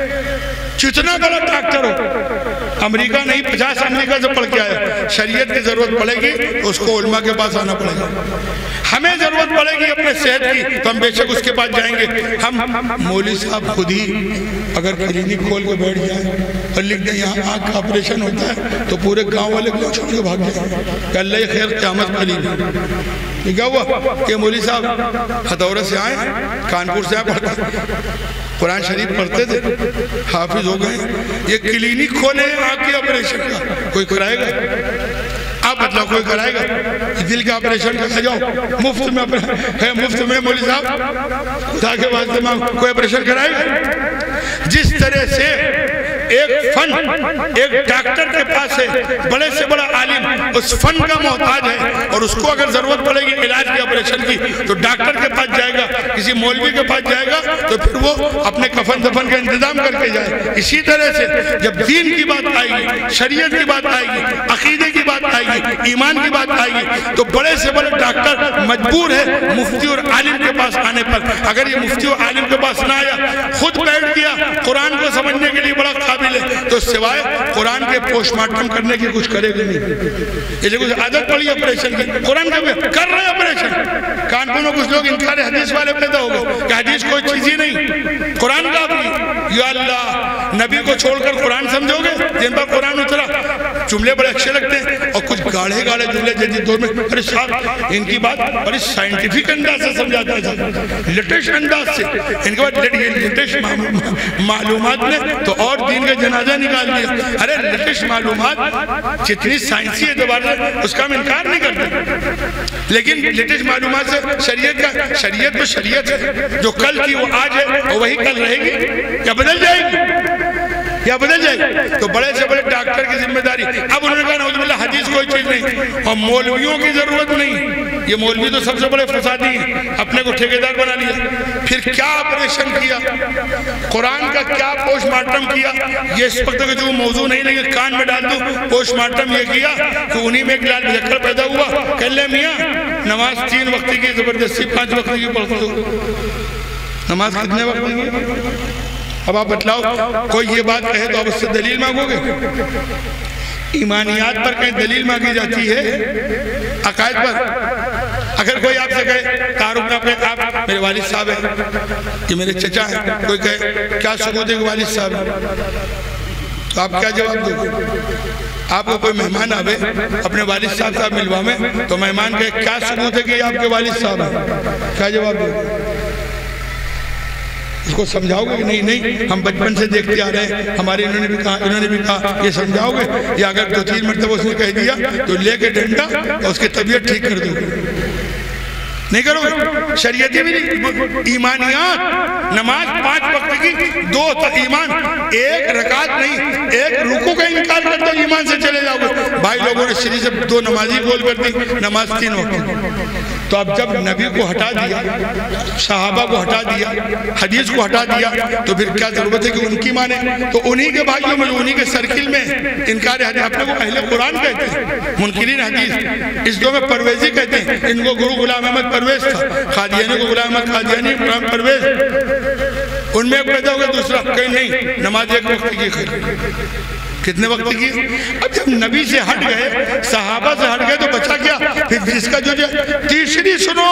C: جتنا بڑا ڈاکٹر ہو، امریکہ نہیں 50 امریکہ سے پڑھ کے آیا، شریعت کی ضرورت پڑے گی تو اس کو علماء کے پاس آنا پڑے گا۔ ہمیں ضرورت پڑے گی اپنے صحت کی تو ہم بے شک اس کے پاس جائیں گے۔ ہم مولوی صاحب خود ہی اگر کلینک کھول کے بیٹھ جائیں اور لکھ دیں یہاں آنکھ کا آپریشن ہوتا ہے تو پورے گاؤں والے کو چھوڑ کے بھاگ جائیں کہ اللہ یہ خیر قیامت قریب ہے۔ یہ کیا ہوا کہ مولوی صاحب ہتھورے سے آئے، کانپور سے آئے، قرآن شریف پڑھتے تھے، حافظ ہو گئے، یہ کلینک کھولے آنکھ کے آپریشن کا، کوئی کرائے گا؟ آپ بتلاؤ کوئی کرائے گا؟ دل کا آپریشن کا جاؤ مفت میں مولوی صاحب تاکہ واسطے میں کوئی آپریشن کرائے گا؟ جس طرح سے ایک فن ایک ڈاکٹر کے پاس ہے، بڑے سے بڑا عالم اس فن کا محتاج ہے، اور اس کو اگر ضرورت پڑے گی علاج کی آپریشن کی تو ڈاکٹر کے پاس جائے گا، کسی مولوی کے پاس جائے گا، تو پھر وہ اپنے کفن دفن کا انتظام کر کے جائے۔ اسی طرح سے جب دین کی بات آئے گی، شریعت کی بات آئے گی، عقیدے کی بات آئے گی، ایمان کی بات آئے گی، تو بڑے سے بڑے ڈاکٹر مجبور ہے مفتی اور عالم کے پاس آنے پر۔ اگر یہ مفتی اور عالم کے پاس نہ آیا، خود بیٹھ گیا، قرآن کو سمجھنے کے لیے بڑا تو سوائے قرآن کے پوسٹ مارٹم کرنے کی کچھ کرے گا نہیں۔ یہ کچھ عادت پڑی آپریشن کی، قرآن کا بھی کر رہے آپریشن۔ کانپور میں کچھ لوگ انکار حدیث والے پیدا ہو گئے کہ حدیث کوئی چیز ہی نہیں، قرآن کا بھی۔ یا اللہ، نبی کو چھوڑ کر قرآن سمجھو گے؟ جن پر قرآن اترا جملے بڑے اچھے لگتے ہیں اور کچھ گاڑھے گاڑھے جملے جدید دور میں، ارے صاحب ان کی بات بڑی سائنٹیفک انداز سے سمجھاتا ہے، لیٹسٹ انداز سے۔ ان کے بعد لیٹسٹ معلومات نے تو اور دین کا جنازہ نکال دیا۔ ارے لیٹسٹ معلومات جتنی سائنسی اعتبار سے اس کا ہم انکار نہیں کرتے، لیکن لیٹسٹ معلومات سے شریعت تو شریعت ہے، جو کل کی وہ آج ہے اور وہی کل رہے گی یا بدل جائے گی، یا بدل جائے گی۔ تو بڑے سے بڑے ڈاکٹر کی ذمہ داری۔ اب انہوں نے کہا نعوذ باللہ حدیث کوئی چیز نہیں اور مولویوں کی ضرورت نہیں۔ یہ مولوی تو سب سے بڑے فسادی ہیں، اپنے کو ٹھیکیدار بنا لیا۔ پھر کیا آپریشن کیا، قرآن کا کیا پوسٹ مارٹم کیا، یہ اس وقت کا جو موضوع نہیں لیکن کان میں ڈال دوں۔ پوسٹ مارٹم یہ کیا کہ انہی میں ایک لال بھجکڑ پیدا ہوا، کہہ لے میاں نماز 3 وقتی کی زبردستی 5 وقتی کی پڑھتے ہو، نماز کتنے وقت کی؟ اب آپ بتلاؤ کوئی یہ بات کہے تو آپ اس سے دلیل مانگو گے؟ ایمانیات پر کہیں دلیل مانگی جاتی ہے، عقائد پر۔ اگر کوئی آپ سے کہے تعارف نہ پہ آپ میرے والد صاحب ہیں، یہ میرے چچا ہیں، کوئی کہے کیا ثبوت ہے کہ والد صاحب ہیں، تو آپ کیا جواب دو گے؟ آپ کو کوئی مہمان آوے اپنے والد صاحب ملوا میں تو مہمان کہے کیا ثبوت ہے کہ یہ آپ کے والد صاحب ہیں، کیا جواب دو گے؟ اس کو سمجھاؤ گے کہ نہیں ہم بچپن سے دیکھتے آ رہے ہیں، ہمارے انہوں نے بھی کہا، یہ سمجھاؤ گے؟ یا اگر 2-3 مرتبہ اس نے کہہ دیا تو لے کے ڈنڈا اور اس کی طبیعت ٹھیک کر دو گے؟ نہیں کرو گے شریعتی بھی نہیں. ایمانیات نماز 5 وقت کی 2 ایمان, 1 رکعت نہیں, 1 رکوع کا انکار کرتے ہو ایمان سے چلے جاؤ گے. بھائی لوگوں نے شریع سے 2 نمازی بول کر دی, نماز 3 وقت. تو اب جب نبی کو ہٹا دیا, صحابہ کو ہٹا دیا, حدیث کو ہٹا دیا, تو پھر کیا ضرورت ہے کہ ان کی مانے؟ تو انہی کے بھائیوں میں, انہی کے سرکل میں انکار حدیث, اپنے کو اہل قرآن کہتے ہیں, منکرین حدیث. اس دو میں پرویزی کہتے ہیں. ان کو گرو غلام احمد پرویز تھا, قادیانی کو غلام احمد قادیانی, غلام پرویز. ان میں ایک پیدا ہوگا, دوسرا کہیں نہیں, نماز 1 وقت کی خیر. کتنے وقت کی؟ اب جب نبی سے ہٹ گئے, صحابہ سے ہٹ گئے, تو بچا کیا؟ پھر جس کا جو تیسری سنو,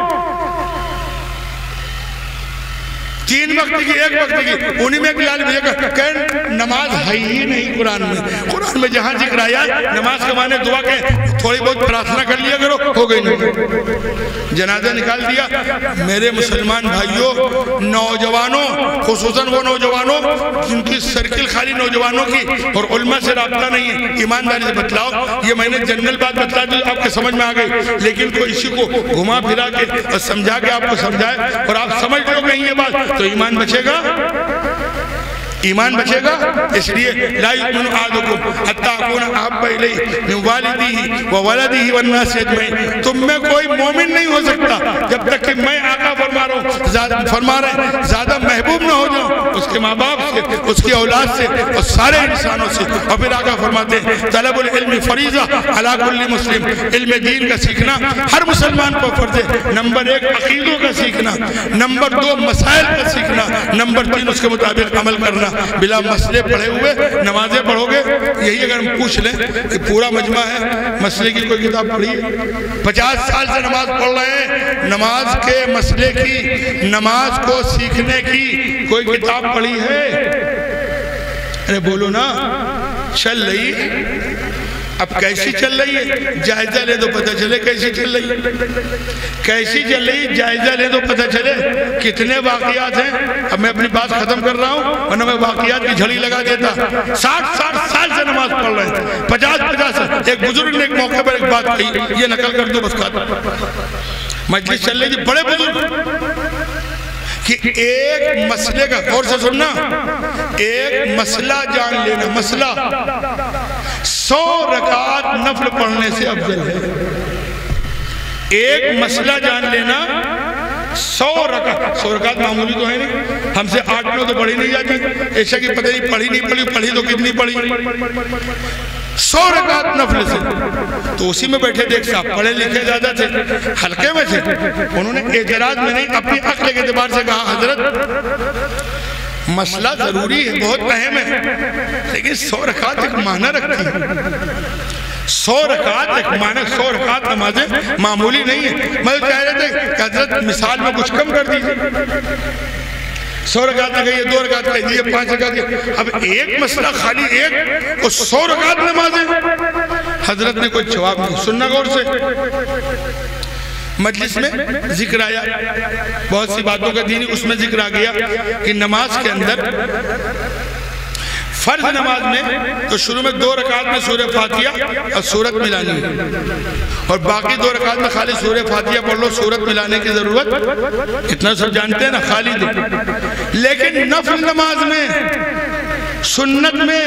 C: 3 وقت کی 1 وقت کی, انہی میں بلال بھائی کا کہ نماز ہے ہی نہیں قرآن میں. قرآن میں جہاں ذکر آیا نماز کے معنی دعا کہ تھوڑی بہت پرارتھنا کر لیا کرو, ہو گئی نہیں. جنازہ نکال دیا. میرے مسلمان بھائیوں, نوجوانوں, خصوصاً وہ نوجوانوں جن کی سرکل خالی نوجوانوں کی اور علماء سے رابطہ نہیں ہے, ایمانداری سے بتلاؤ. یہ میں نے جنرل بات بتلا دی, آپ کے سمجھ میں آ گئی, لیکن کوئی اسی کو گھما پھرا کے اور سمجھا کے آپ کو سمجھائے اور آپ سمجھ لو کہیں یہ بات, تو ایمان بچے گا, ایمان بچے گا. اس لیے لا یؤمن احدکم حتی اکون احب الیہ من والدیہ وولدیہ والناس اجمعین. تم میں کوئی مومن نہیں ہو سکتا جب تک کہ میں آقا فرما رہے ہیں زیادہ محبوب نہ ہو جاؤں اس کے ماں باپ سے, اس کی اولاد سے اور سارے انسانوں سے. اور پھر آقا فرماتے ہیں طلب العلم فریضہ علی کل مسلم. علم دین کا سیکھنا ہر مسلمان کو فرض ہے. نمبر 1 عقیدوں کا سیکھنا, نمبر 2 مسائل کا سیکھنا, نمبر 3 اس کے مطابق عمل کرنا. بلا مسئلے پڑھے ہوئے نمازیں پڑھو گے. یہی اگر ہم پوچھ لیں کہ پورا مجمع ہے, مسئلے کی کوئی کتاب پڑھی ہے؟ 50 سال سے نماز پڑھ رہے ہیں, نماز کے مسئلے کی, نماز کو سیکھنے کی کوئی کتاب پڑھی ہے؟ ارے بولو نا. چل رہی اب کیسی چل رہی ہے جائزہ لے تو پتہ چلے کیسی چل رہی ہے. کیسی چل رہی ہے جائزہ لے تو پتہ چلے. کتنے واقعات ہیں, اب میں اپنی بات ختم کر رہا ہوں ورنہ میں واقعات کی جھڑی لگا دیتا. 60 سال سے نماز پڑھ رہے ہیں, 50 ایک بزرگ نے ایک موقع پر ایک بات کہی, یہ نقل کر دو بس کھاتا. مجلس چل رہی تھی, بڑے بزرگ کہ ایک مسئلے کا غور سے سننا, ایک مسئلہ جان لینا, مسئلہ 100 رکعت نفل پڑھنے سے افضل ہے. ایک مسئلہ جان لینا 100 رکعت معمولی تو ہے نہیں, ہم سے 8-9 تو پڑھی نہیں جاتی. ایسا کہ پتہ نہیں پڑھی تو کتنی پڑھی. 100 رکعت نفل سے, تو اسی میں بیٹھے دیکھ صاحب پڑھے لکھے زیادہ تھے, حلقے میں تھے. انہوں نے اعتراض میں نہیں, اپنی عقل کے اعتبار سے کہا حضرت مسئلہ ضروری ہے, بہت اہم ہے, لیکن 100 رکعت ایک معنی رکھتی ہے. 100 رکعت ایک معنی, 100 رکعت نمازیں معمولی نہیں ہے. میں چاہ رہے تھے کہ حضرت مثال میں کچھ کم کر دیجئے. 100 رکعت نہ کہیے, 2 رکعت کہیے, 5 رکعت. اب ایک مسئلہ خالی ایک اور 100 رکعت نمازیں. حضرت نے کوئی جواب نہیں. سننا غور سے. مجلس میں ذکر آیا بہت سی باتوں کا دینی, اس میں ذکر آ گیا کہ نماز کے اندر فرض نماز میں تو شروع میں 2 رکعت میں سورہ فاتحہ اور سورت ملانی ہے, اور باقی 2 رکعت میں خالی سورہ فاتحہ پڑھ لو, سورت ملانے کی ضرورت اتنا سب جانتے ہیں نا, خالی دو. لیکن نفل نماز میں, سنت میں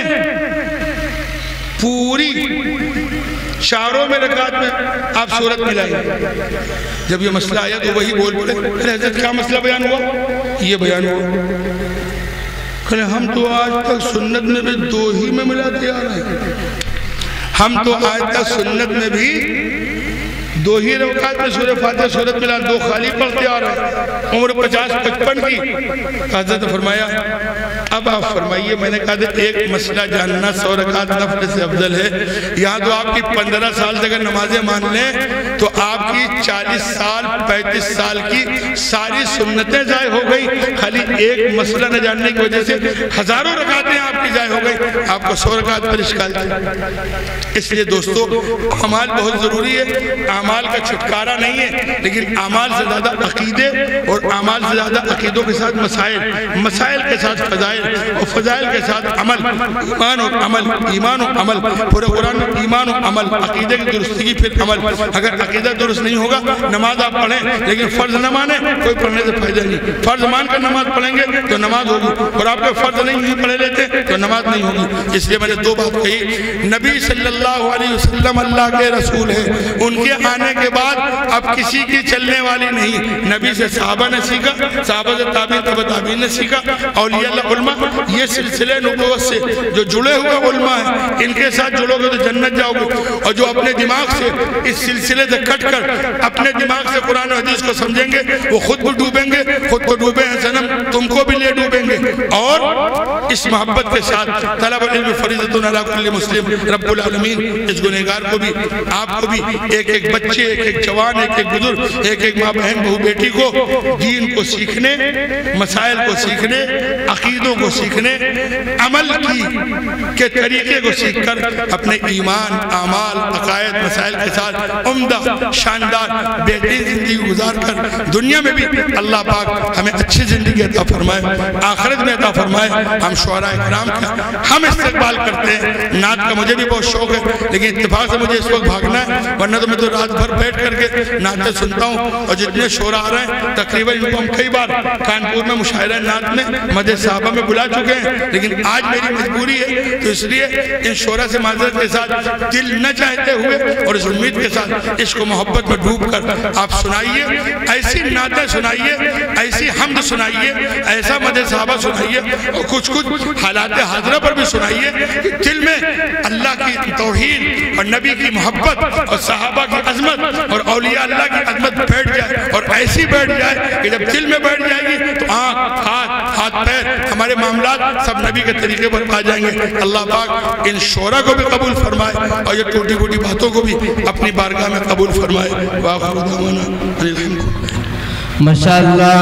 C: پوری چاروں میں رکعت میں آپ سورت ملائیں. جب یہ مسئلہ آیا تو وہی بول پڑے, ارے حضرت کیا مسئلہ بیان ہوا؟ یہ بیان ہوا کہ ہم تو آج تک سنت میں بھی 2 ہی میں ملاتے آ رہے ہیں. ہم تو آج تک سنت میں بھی 2 ہی رکعت میں سورہ فاتحہ سورت ملا, 2 خالی پڑھتے آ رہے ہیں. عمر 50-55 کی. حضرت فرمایا اب آپ فرمائیے, میں نے کہا تھا ایک مسئلہ جاننا 100 رکعت نفل سے افضل ہے. یہاں تو آپ کی 15 سال سے اگر نمازیں مان لیں تو آپ کی 40 سال 35 سال کی ساری سنتیں ضائع ہو گئی, خالی ایک مسئلہ نہ جاننے کی وجہ سے ہزاروں رکعتیں آپ کی ضائع ہو گئی. آپ کو 100 رکعت پر اشکال تھی. اس لیے دوستو اعمال بہت ضروری ہے. اعمال کا چھٹکارا نہیں ہے، لیکن اعمال سے زیادہ عقیدے اور اعمال سے زیادہ عقیدوں کے ساتھ مسائل کے ساتھ فضائل اور فضائل کے ساتھ عمل، ایمان و عمل، پورے قرآن میں ایمان و عمل، عقیدے کی درستگی پھر عمل۔ اگر عقیدہ درست نہیں ہوگا، نماز آپ پڑھیں لیکن فرض نہ مانیں، کوئی پڑھنے سے فائدہ نہیں۔ فرض مان کر نماز پڑھیں گے تو نماز ہوگی، اور آپ کے فرض نہیں پڑھے لیتے تو نماز نہیں ہوگی۔ اس لیے میں نے دو بات کہی، نبی صلی اللہ علیہ وسلم اللہ کے رسول ہیں، ان کے آنے کے بعد اب کسی کی چلنے والی نہیں۔ نبی سے صحابہ نے سیکھا، صحابہ سے تابعین تبع تابعین نے سیکھا، اولیاء اللہ علماء، یہ سلسلے نبوت سے جو جڑے ہوئے علماء ہیں، ان کے ساتھ جڑو گے تو جنت جاؤ گے، اور جو اپنے دماغ سے اس سلسلے سے کٹ کر اپنے دماغ سے قرآن و حدیث کو سمجھیں گے، وہ خود کو ڈوبیں گے، خود کو ڈوبے ہیں صنم، تم کو بھی لے ڈوبیں گے۔ اور اس محبت کے ساتھ طلب العلم فریضۃ علی کل مسلم، رب العالمین اس گنہگار کو بھی، آپ کو بھی، ایک ایک بچے، ایک ایک جوان، ایک ایک بزرگ، ایک ایک ماں بہن بہو بیٹی کو دین کو سیکھنے، مسائل کو سیکھنے، عقیدوں کو سیکھنے، عمل کے طریقے کو سیکھ کر اپنے ایمان، اعمال، عقائد، مسائل کے ساتھ عمدہ، شاندار، بہترین زندگی گزار کر دنیا میں بھی اللہ پاک ہمیں اچھی زندگی عطا فرمائے، آخرت میں عطا فرمائے۔ ہم شعراء اکرام کا ہم استقبال کرتے ہیں، نعت کا مجھے بھی بہت شوق ہے، لیکن اتفاق سے مجھے اس وقت بھاگنا ہے، ورنہ تو میں تو رات بھر بیٹھ کر کے نعتیں سنتا ہوں، اور جتنے شعراء آ رہے ہیں تقریباً ان کو ہم کئی بار کانپور میں مشاعرہ نعت میں مدح صحابہ میں بلا چکے ہیں، لیکن آج میری مجبوری ہے، تو اس لیے ان شعراء سے معذرت کے ساتھ دل نہ چاہتے ہوئے اور اس امید کے ساتھ عشق و محبت میں ڈوب کر آپ سنائیے، ایسی نعتیں سنائیے، ایسی حمد سنائیے، ایسا مدح صحابہ سنائیے، اور کچھ حالات حاضرہ پر بھی سنائیے کہ دل میں اللہ کی توحید اور نبی کی محبت اور صحابہ کی عظمت اور اولیاء اللہ کی عظمت بیٹھ جائے، اور ایسی بیٹھ جائے کہ جب دل میں بیٹھ جائے گی تو آنکھ، ہاتھ پیر، ہمارے معاملات سب نبی کے طریقے پر آ جائیں گے۔ اللہ پاک ان شعراء کو بھی قبول فرمائے اور یہ ٹوٹی پھوٹی باتوں کو بھی اپنی بارگاہ میں قبول فرمائے۔ وآخر دعوانا الحمدللہ۔
A: ماشاءاللہ۔